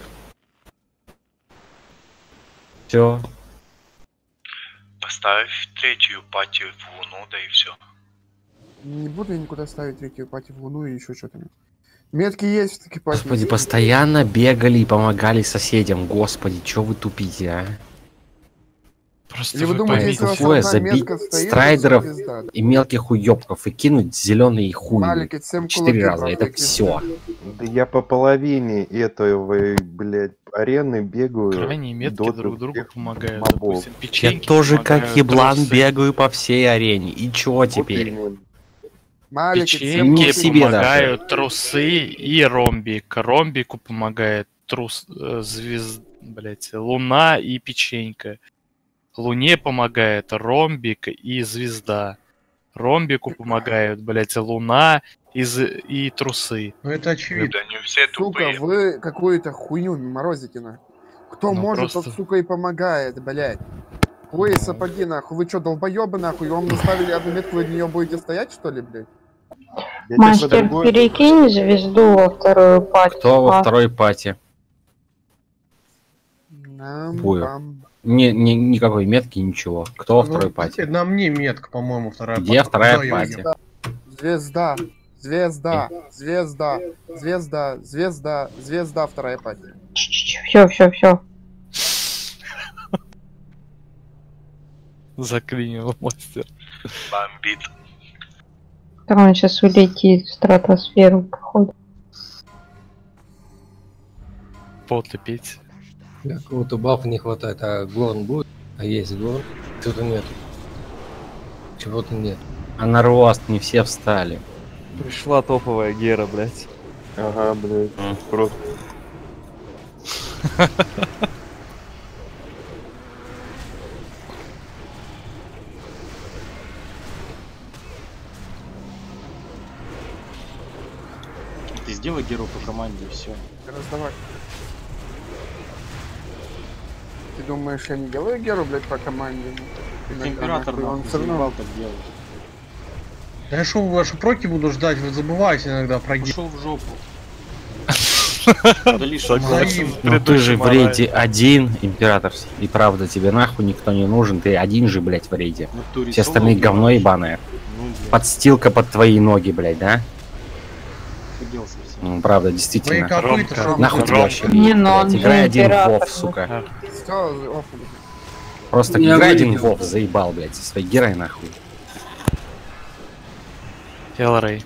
Все.
Поставь третью пати в луну, да и все.
Не буду я никуда ставить третью пати в луну и еще что-то. Метки есть все-таки пати.
Господи, постоянно бегали и помогали соседям. Господи, чё вы тупите, а?
Просто
Или вы думаете, если у вас
Хуя
одна
забить
метка стоит,
страйдеров
то звезда, да?
и мелких уёбков и кинуть зеленый хуй.
Малики, 7
4 раза,
кулаки,
это
правда,
все.
Да я по половине этой, блядь, арены бегаю.
Крайние метки
до
друг другу
всех
помогают.
мобов.
Допустим,
Я
печеньки
тоже как
помогают,
еблан
трусы.
бегаю по всей арене. И чё теперь?
Малики,
Печеньки
себе
помогают, трусы и ромбик. Ромбику помогает луна и печенька. Луне помогает ромбик и звезда. Ромбику помогают, блять, луна и трусы.
Ну это очевидно.
Да не все
Сука,
тупые.
вы какую-то хуйню морозите, нахуй. Кто
Ну,
может,
просто-
тот, сука, и помогает, блядь. Вы сапоги, нахуй. Вы что, долбоебы, нахуй? Вам наставили одну метку, вы в нее будете стоять, что ли, блядь?
Мастер, перекинь звезду во вторую пати.
Кто во второй пати?
Нам,
Бую.
пам.
Никакой метки, ничего. Кто во
Ну,
второй пати?
На мне метка, по-моему, вторая
Где
пати.
вторая
Да,
пати?
Йоги.
Звезда. Звезда. Звезда. Звезда. Звезда. Звезда, вторая пати.
Все.
Заклинил мастер.
Бомбит.
Он сейчас улетит в стратосферу, походу.
Поты пить.
Какого-то бафа не хватает, а горн будет? А есть горн? Чего-то нет. Чего-то нет.
А на рост не все встали.
Пришла топовая Гера, блядь.
Ага, блядь. Просто.
Ты сделай герой по команде и все.
Раздавай. Ты думаешь, я не делаю геру, блядь, по команде? Иногда,
Император
нахуй, он
нахуй
всё равно-
заебал так делать.
Да я шо, ваши проки буду ждать, вы забываете иногда про героя.
Пошел в жопу.
Ну ты же в рейде один, император. И правда, тебе нахуй никто не нужен. Ты один же, блядь, в рейде.
натуре
Все остальные
соло
говно ебаное.
Ну, блядь.
Подстилка под твои ноги, блядь, да?
Худел совсем.
Ну, правда, действительно.
Твои копыта, шо,
Нахуй
Ромка.
тебя вообще
Не,
лезет,
ну он
блядь.
же
Играй один в
император,
Вов, сука.
Всё, оф.
Просто
Я
играй один в
вылетел.
Вов, заебал, блядь, со своей герой нахуй.
Элрей.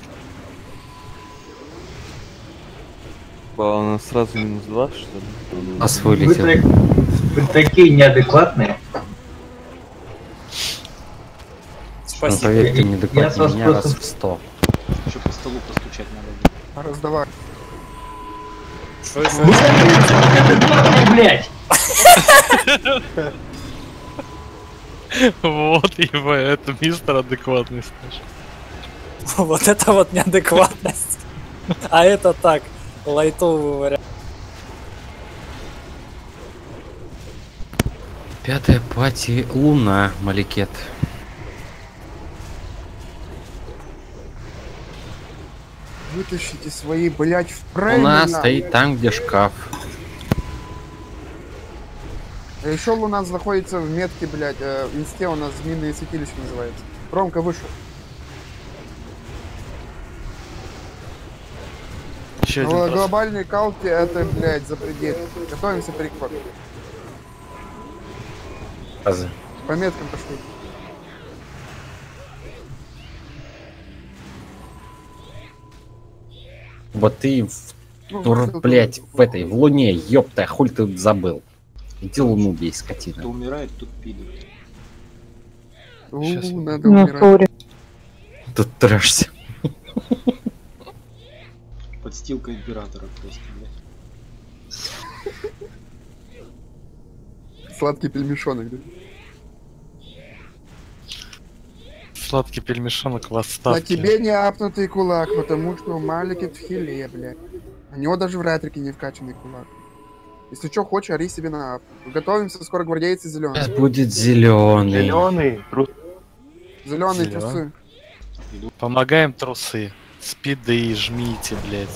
У нас сразу минус 20, что ли?
Ас
Вы,
вылетел.
вы такие неадекватные.
Ну, поверьте, неадекватнее меня раз в 100.
Еще по столу постучать надо.
Раздавай.
Что еще?
Блять!
Вот его, это мистер адекватность.
Вот это вот неадекватность. А это так, лайтовый вариант.
Пятая пати Луна, Маликет.
Вытащите свои, блять, в прайме.
Луна стоит там, где шкаф.
А еще Луна находится в метке, блять, в инсте у нас змеиное святилище называется. Ромка вышел. Глобальный калки это, блять, запредельно. Готовимся переход. По меткам пошли.
Вот ты, блять, в этой, в Луне, ёпта, хуль ты забыл. Иди Луну бей, скотина.
Кто умирает, тут пидор.
Надо умирать.
Тут трэшься.
Подстилка императора просто, блядь.
Сладкий пельмешонок, да?
Сладкий пельмешонок в
На
отставке.
тебе не апнутый кулак, потому что Маликет в хиле, блядь. У него даже в ретрике не вкачанный кулак. Если что, хочешь, ори себе на ап. Готовимся, скоро гвардейцы зеленый.
Сейчас будет зеленый.
Зеленый,
Зеленые
Зелёный.
трусы.
Помогаем трусы. Спиды, жмите, блять.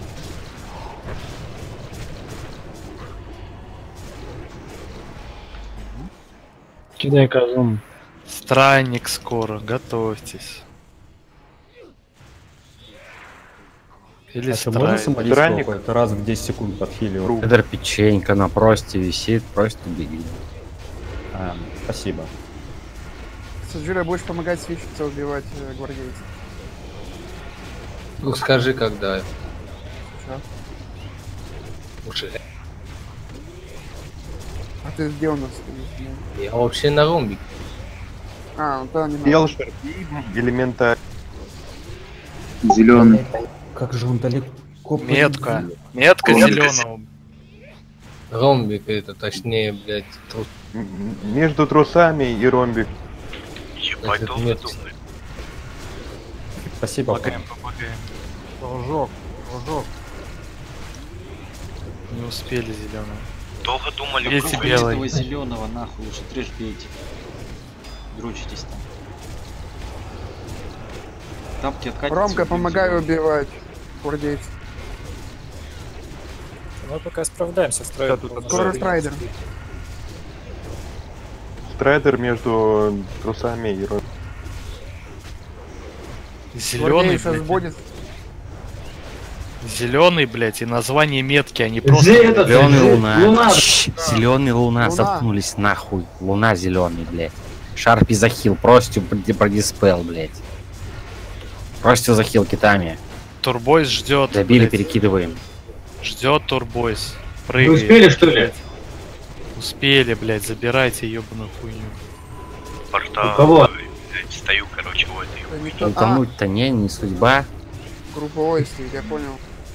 Кидай казум.
Странник скоро, готовьтесь. Или
Это можно
странник.
самолично какой-то раз в 10 секунд подхиливать?
Эдер печенька на просте висит, просто беги.
Спасибо.
Саджира, будешь помогать свечиться убивать гвардейцев.
Ну скажи, когда.
Чё?
Уже.
А ты где у нас стоишь?
Я вообще на ромбик.
А, ну да, не надо.
Елшер, элемента.
Зеленый.
Как же он далеко...
Метка. Метка зеленого.
Ромбик это, точнее, блядь,
Между трусами и ромбик.
Ебать, долго думает.
Спасибо.
Помогаем, помогаем.
Кружок, кружок.
Не успели зеленого.
Долго думали,
Бейте
круг.
белый.
Этого зеленого нахуй лучше трэш бейте. Дрочитесь там. Тапки откатите.
Ромка, помогай убивать гвардейцев.
Мы пока справляемся с трейдером.
Скоро страйдер.
Страйдер между трусами и ромбик.
Зеленый,
сейчас будет.
Зеленый, блядь, и название метки, они просто.
Зеленый Луна.
Луна.
Зеленый Луна, заткнулись нахуй. Луна зеленый, блядь. Шарпи захил, простю продиспел, блядь. Простю захил китами.
Турбойс ждет.
Забили,
блядь.
перекидываем.
Ждет Турбойс.
Вы
Прыгает.
успели, что ли?
Успели, блядь, забирайте ебаную хуйню.
Порта.
У кого?
Блядь, стою, короче, в этой.
Утонуть-то не судьба.
Групповой стоит, я понял.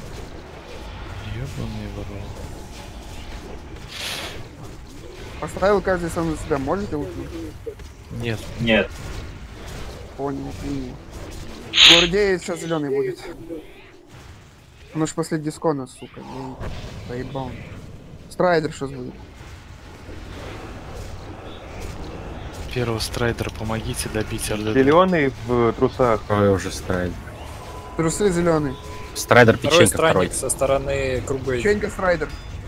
Ебаный ворон.
Поставил каждый сам за себя, можете утнуть?
Нет.
Нет.
Понял, понял. Гвардеец сейчас зеленый будет. Ну ж после дискона, сука. Блин, поебал. Страйдер сейчас будет.
Первого страйдера помогите добить РДД.
Зеленый в трусах.
Ой, уже страйдер.
Трусы зеленый.
Страйдер
Второй
печенька второй.
странник со стороны Крубей.
Печенька страйдер.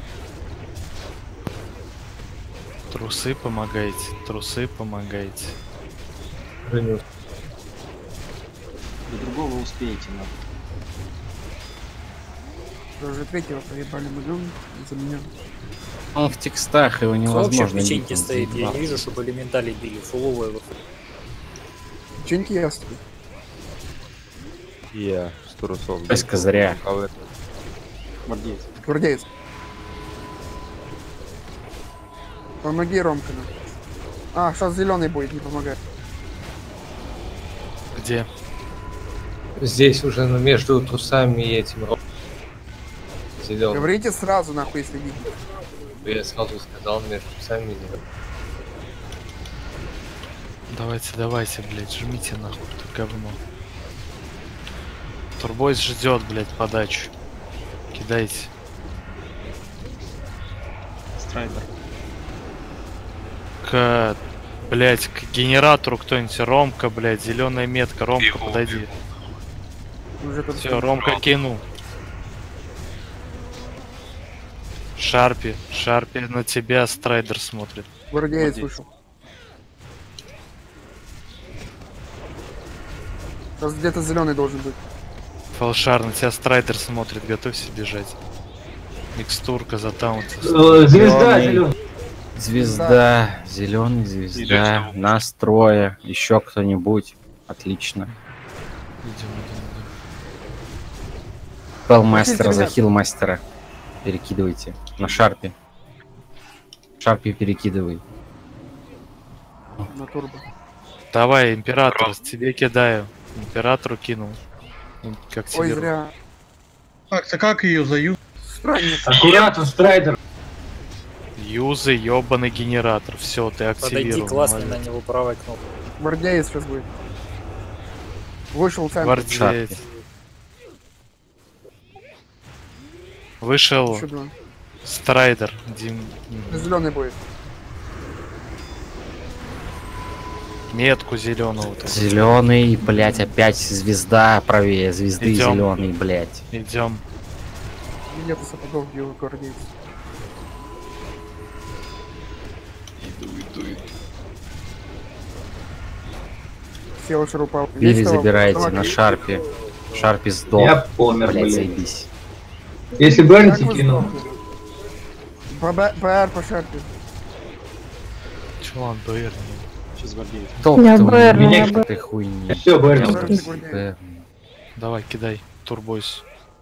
Трусы помогайте, трусы помогайте.
До другого успеете, надо.
Уже третьего поебали мы за меня.
Он в текстах, его невозможно.
Вообще печеньки
бить,
стоит, я
заебал.
не вижу, чтобы элементали били. Фуловые выходят.
Печеньки я стою.
Я с трусов.
Без козыря.
Гвардеец.
Гвардеец. Помоги, Ромка. А, сейчас зеленый будет, не помогай.
Где?
Здесь уже между трусами и этим зеленым.
Говорите сразу, нахуй, если видите.
Я сразу сказал между трусами и зеленым.
Давайте, блядь, жмите нахуй, это говно. Турбойс ждет, блядь, подачу. Кидайте.
Страйдер.
Блядь, к генератору кто-нибудь. Ромка, блядь, зеленая метка. Ромка, подойди. Все, Ромка кинул. Шарпи на тебя Страйдер смотрит.
Гвардеец вышел. Сейчас где-то зеленый должен быть.
Фалшар, на тебя Страйдер смотрит, готовься бежать. Микстурка за таунт.
Звезда зеленый.
Звезда, зеленый, звезда, нас трое, еще кто-нибудь. Отлично. Пэл мастера за хил мастера. Перекидывайте. На шарпе. Шарпе перекидывай.
На турбо.
Давай, император, тебе кидаю. Императору кинул. Как тебе?
Ой, зря.
Так, ты как ее заю?
Странник.
Аккуратно, Страйдер.
Юзы, ёбаный генератор. Все, ты активировал.
Подойди классно на него правой кнопкой.
Гвардеец сейчас будет. Вышел центр.
Гвардеец. Вышел
Еще два.
Страйдер.
Зеленый будет.
Метку зеленого.
Зеленый, блять, опять звезда правее звезды.
Идем.
Зеленый, блять.
Идем.
Нету сапогов, где гвардейец.
Иду.
Сел шурупал.
Вилли забирайте на шарпе. Шарпе сдох.
Я помер,
блять,
блядь.
заебись.
Если Бернси кинул.
БР по шарпе.
Чё он БР?
Сейчас гвардеец.
Я БР, я
Меня ты хуйни.
Все, Бернси.
Давай, кидай. Турбойс.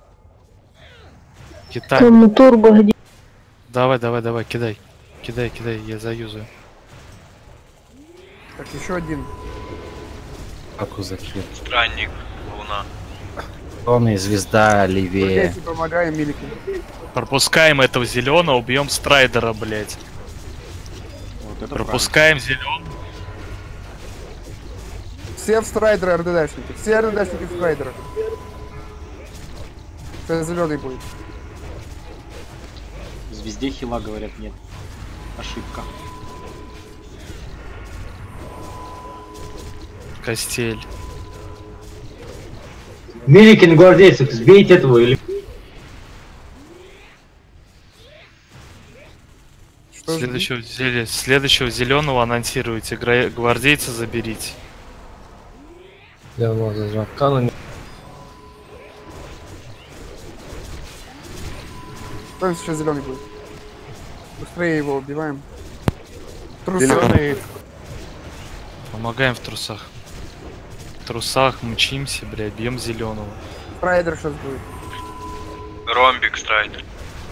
Китай.
Там турбо где?
Давай, кидай. Кидай, я заюзаю.
Так, еще один.
Аку захил.
Странник, луна.
Зеленый, звезда, левее.
Гвардейцы, помогаем Милику.
Пропускаем этого зеленого, убьем Страйдера, блять.
Вот это
Пропускаем зеленого.
Все в страйдера РДДшники. Все РДДшники в страйдера. Это зеленый будет.
Звезде хила, говорят, нет. Ошибка.
Костель.
Миликин гвардейцев, сбейте этого или...
Следующего зеленого анонсируйте. Гвардейца заберите.
Я его за жакканами.
Кто сейчас зеленый будет? Быстрее его убиваем.
Зеленый. Помогаем в трусах. В трусах мчимся, блядь, бьем зеленого.
Страйдер сейчас будет.
Ромбик, Страйдер.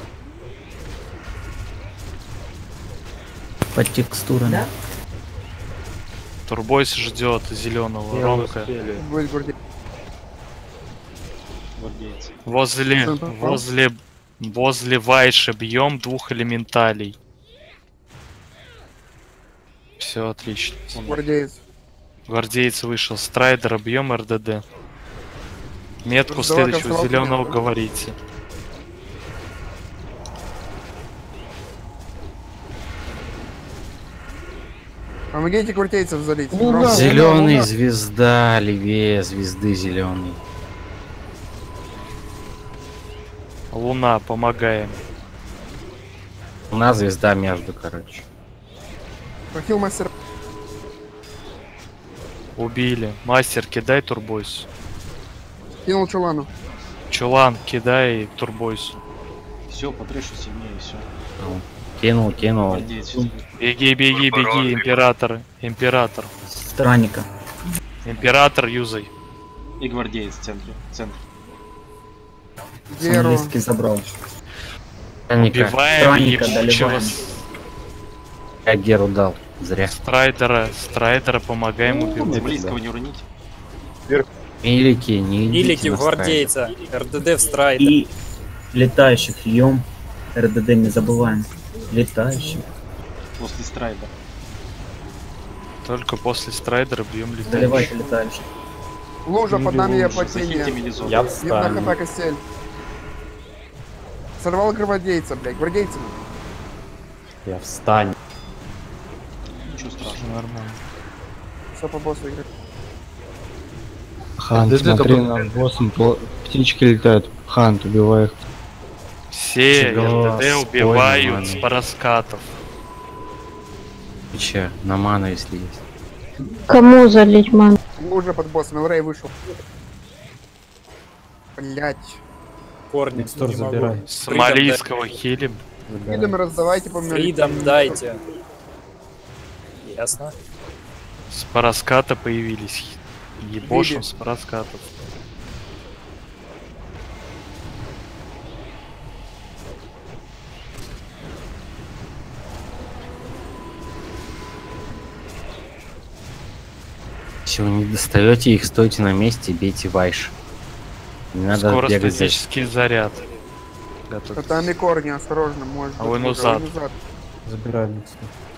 Под текстурами. Да?
Турбойс ждет зеленого. Ромка.
Будет гвардеец.
Возле Вайши бьем двух элементалей. Все отлично.
Гвардеец.
Гвардеец вышел. Страйдера бьем РДД. Метку
Давай,
следующего
концовку
зеленого
нет.
говорите.
Помогите гвардейцев залить.
Зеленый, звезда, левее звезды, зеленый.
Луна, помогаем.
Луна, звезда между, короче.
Прохил мастер.
Убили. Мастер, кидай турбойс.
Кинул Чулану.
Чулан, кидай турбойс.
Все, потрешу сильнее, все.
Кинул.
Беги, император. Император.
Странника.
Император юзай.
И гвардеец в центре.
Геру.
Листки забрал.
Убиваем
Странника
ебучего
доливаем.
Я Геру дал. Зря.
Страйдера помогаем убивать.
Близкого не уронить.
Милики, не идите
Илики
на
в гвардейца, РДД в страйдер.
И летающих льем. РДД не забываем. Летающих.
После страйда.
Только после страйдера бьем
Заливайте
летающих.
летающих.
Лужа под нами я
Захильте
потемнее.
Мелизону.
Я
Им на
встану.
хп костель. Сорвал гвардейца, блядь. Гвардейца.
Я встану.
Ничего страшного.
Нормально.
Все по боссу играть.
Хан,
ДД
смотри,
только-
над боссом птички летают. Хан, убивай их.
Все
Чего?
РДД
Спойно,
убивают
маны.
с параскатов.
Ты че, на ману, если есть.
Кому залить ман?
Лужа под боссом. Элрей вышел. Блять.
Корни,
Микстур
не могу.
забирай.
Сомалийского хилим.
Фридом раздавайте по мне.
Фридом дайте. Ясно.
С параската появились. Ебошим
Види.
с параскатов.
Если вы не достаете их, стойте на месте и бейте вайш. Не надо
Скоро
бегать за...
статический заряд. Готовьтесь.
Это ами корни, осторожно, может
А
быть,
вы
лужа,
назад.
назад.
Забираем микстур.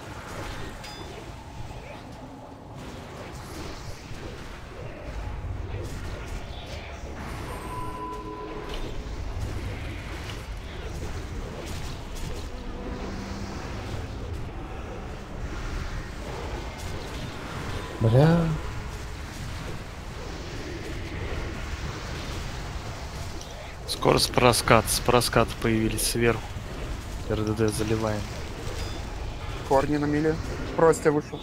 Бля.
Скоро с параската появились сверху. РДД заливаем.
Корни на миле. Простя вышел.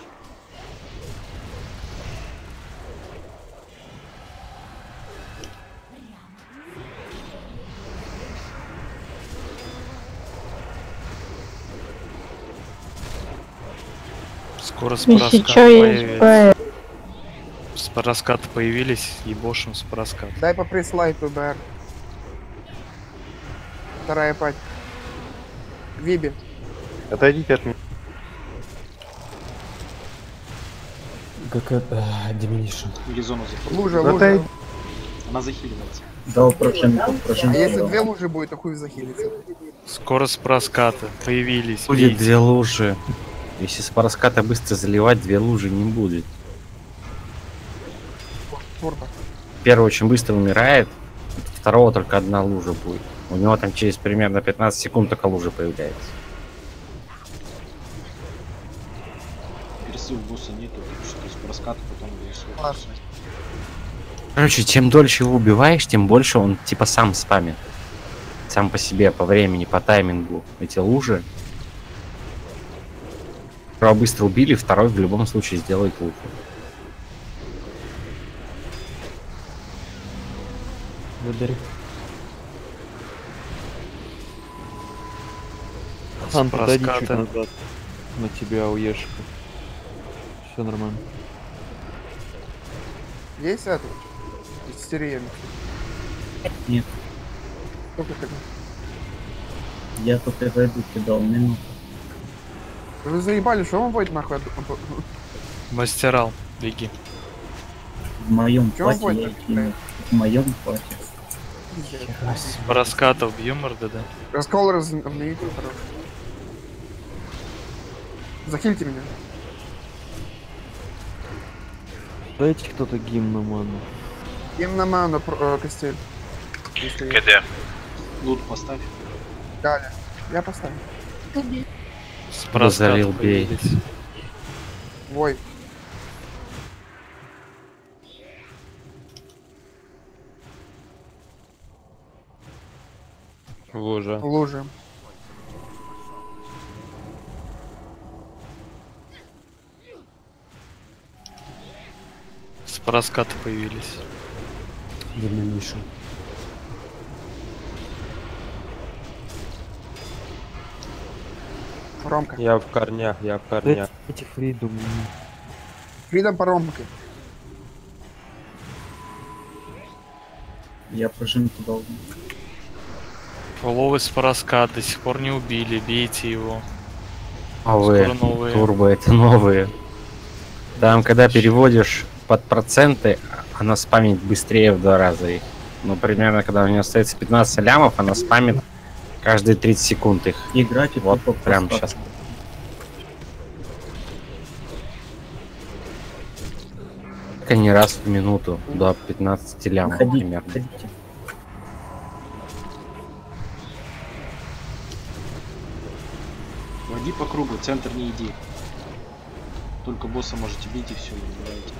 Скоро с
Если
параската
чё, есть
появится.
Б.
С параската появились, ебошим с параската.
Дай по прислайту, БР. Вторая пать. Виби.
Отойдите от меня.
ГК... Диминишн.
Мелизону захилим.
Лужа,
Ну,
лужа.
отойди.
Она захиливается.
Дал прожим.
А если две лужи будет, то хуй захилится.
Скоро с параската появились.
Будет
бейте.
две лужи. Если с параската быстро заливать, две лужи не будет.
Турбо.
Первый очень быстро умирает, от второго только одна лужа будет. У него там через примерно 15 секунд только лужа появляется.
Пересыл босса нету, что с параската потом весу.
Короче, чем дольше его убиваешь, тем больше он типа сам спамит. Сам по себе, по времени, по таймингу. Эти лужи. Первого быстро убили, второй в любом случае сделает лужу.
Благодарю.
Хан, подойди
параската.
чуть назад. На тебя уешка. Все нормально.
Есть это? Истерия.
Нет,
Сколько тогда?
я тут и войду кидал минуту.
Вы заебали, что он будет нахуй?
Мастерал, беги.
В моем
Чё он
платье я
будет?
кинул. В моем платье.
С параскатов бьем РДД.
Раскол разновите, хорош. Захильте меня.
Дайте кто-то гимн на ману.
Им на ману костель. Если есть.
КД.
Лут поставь.
Далее. Я поставлю.
С параската
залил, бей.
появились.
Вой.
Лужа.
Лужа.
С параската появились.
Диминишн.
Ромка.
Я в корнях, я в корнях.
Эти фридум.
Фридом по ромке.
Я прожимку дал.
Фоловый с параскат до сих пор не убили, бейте его.
Новые.
Скоро новые.
Турбо, это новые. Там, когда переводишь под проценты она спамит быстрее в 2 раза их. Ну, примерно, когда у нее остается 15 лямов, она спамит каждые 30 секунд их.
Играть
вот прямо сейчас. Только не раз в минуту до 15 лямов примерно.
Ходите.
Води по кругу, центр не иди. Только босса можете бить и все, выбираете.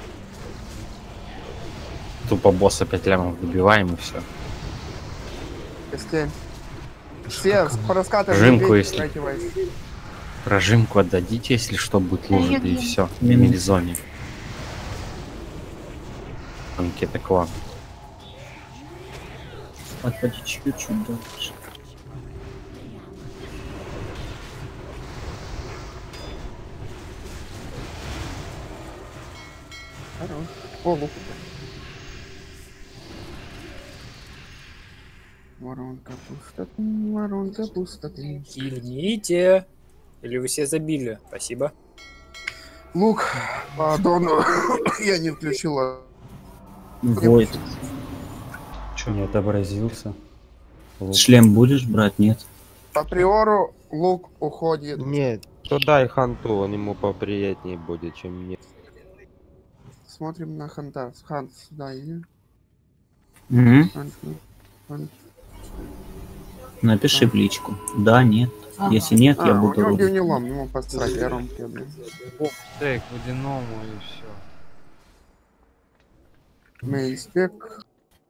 Тупо босса 5 лямов добиваем и все.
Костель. Все по раскатам.
Жимку, если... Прожимку отдадите, если что, будет лужа, да и все. В милизоне. Анкета клан.
Отходи чуть-чуть дальше.
О, воронка пустоты, воронка пустоты.
Хильните. Или вы все забили? Спасибо.
Лук по дону я не включила.
Войд.
Чё? Не отобразился. Лук.
Шлем будешь брать? Нет.
По приору лук уходит.
Нет, то дай ханту, он ему поприятнее будет, чем мне.
Смотрим на ханта. Хант сюда иди. Хант.
Напиши в личку. Да, нет. Если нет, я буду
у него
рубить.
гнилом, ему посрать, я ромки отдаю.
Стейк водяному и все.
Мейспек.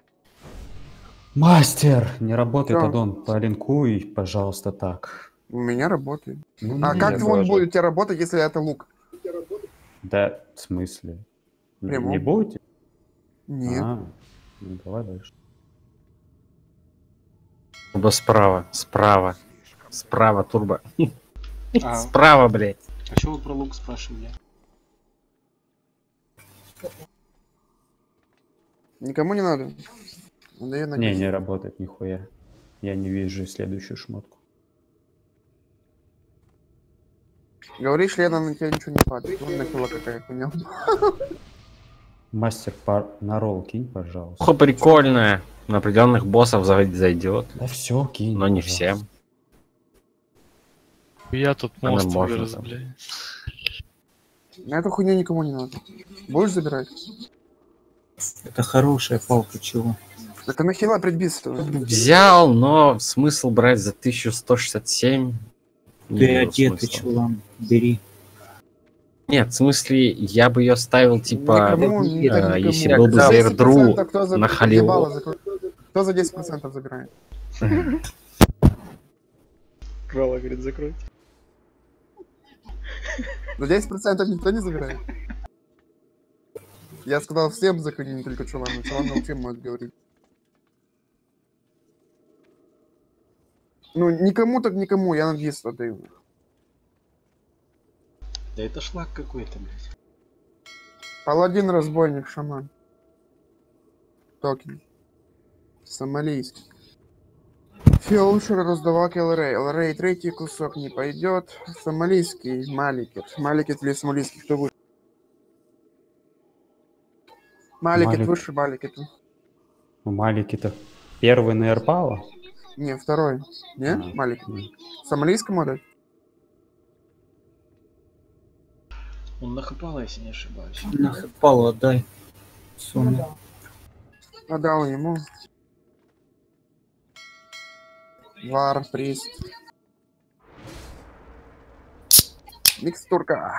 Мастер! Не работает
Чё?
аддон. Полинкуй, пожалуйста, так.
У меня работает.
Ну,
А
у
как
меня
он
тоже.
будет у тебя работать, если это лук?
Да, в смысле?
Прямо?
Не будете?
Нет.
Ну, давай дальше.
Турбо справа, справа. Справа, турбо.
А.
Справа, блядь.
А что вы про лук спрашивали?
Никому не надо.
Не работает нихуя. Я не вижу следующую шмотку.
Говоришь, Лена, на тебя ничего не падает. Ну, нахила какая хуйня.
Мастер на ролл кинь, пожалуйста.
Ох, прикольная. На определенных боссов зайдет.
Да все, кинь.
Но не
пожалуйста.
всем.
Я тут
Она
мост
можно
вырос,
там.
блядь.
На эту хуйню никому не надо. Будешь забирать?
Это хорошая палка, чего?
Это нахила предбийство.
Взял, но смысл брать за 1167. Не
Ты
вижу
одетый,
смысла.
чулан. Бери.
Нет, в смысле, я бы ее ставил, типа,
Никому, никому.
если был бы за эрдру на халиву.
Кто за 10% забирает?
Крала, говорит, закройте.
За 10% никто не забирает. Я сказал всем закрыть, не только чулану. Чулан всем может говорить. Ну, никому так никому, я на 10 отдаю.
Да это шлак какой-то, блядь.
Паладин, разбойник, шаман. Токен. Сомалийский. Фиолшер, раздавак, ЛРей. ЛРей третий кусок не пойдет. Сомалийский, Маликет. Маликет или сомалийский, кто выше? Маликет
Малик.
выше Маликета.
У Малики-то первый на Эрпала?
Не, второй. Не? Маликет. Сомалийскому отдать?
Он нахапал, если не ошибаюсь.
Нахапалу отдай. Сумму.
Отдал ему. Вар, прист. Микстурка.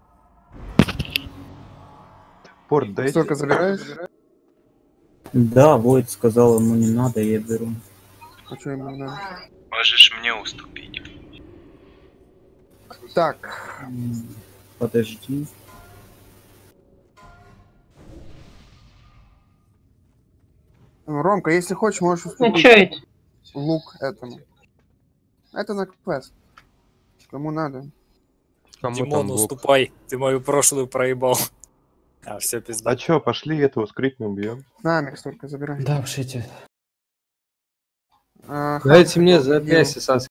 Порт дайте.
Микстурка забираешь?
Да, Войд сказал, ему не надо, я беру.
А что ему надо?
Можешь мне уступить.
Так.
Подожди.
Ромка, если хочешь, можешь
Ну
уступить
чё это?
лук этому. Это на квест. Кому надо.
Димон, уступай. Ты мою прошлую проебал. А, все, пизда.
А чё, пошли этого скрыть не убьем?
На, микстурка, забирай.
Да, пшите.
Дайте мне за 5 сессанских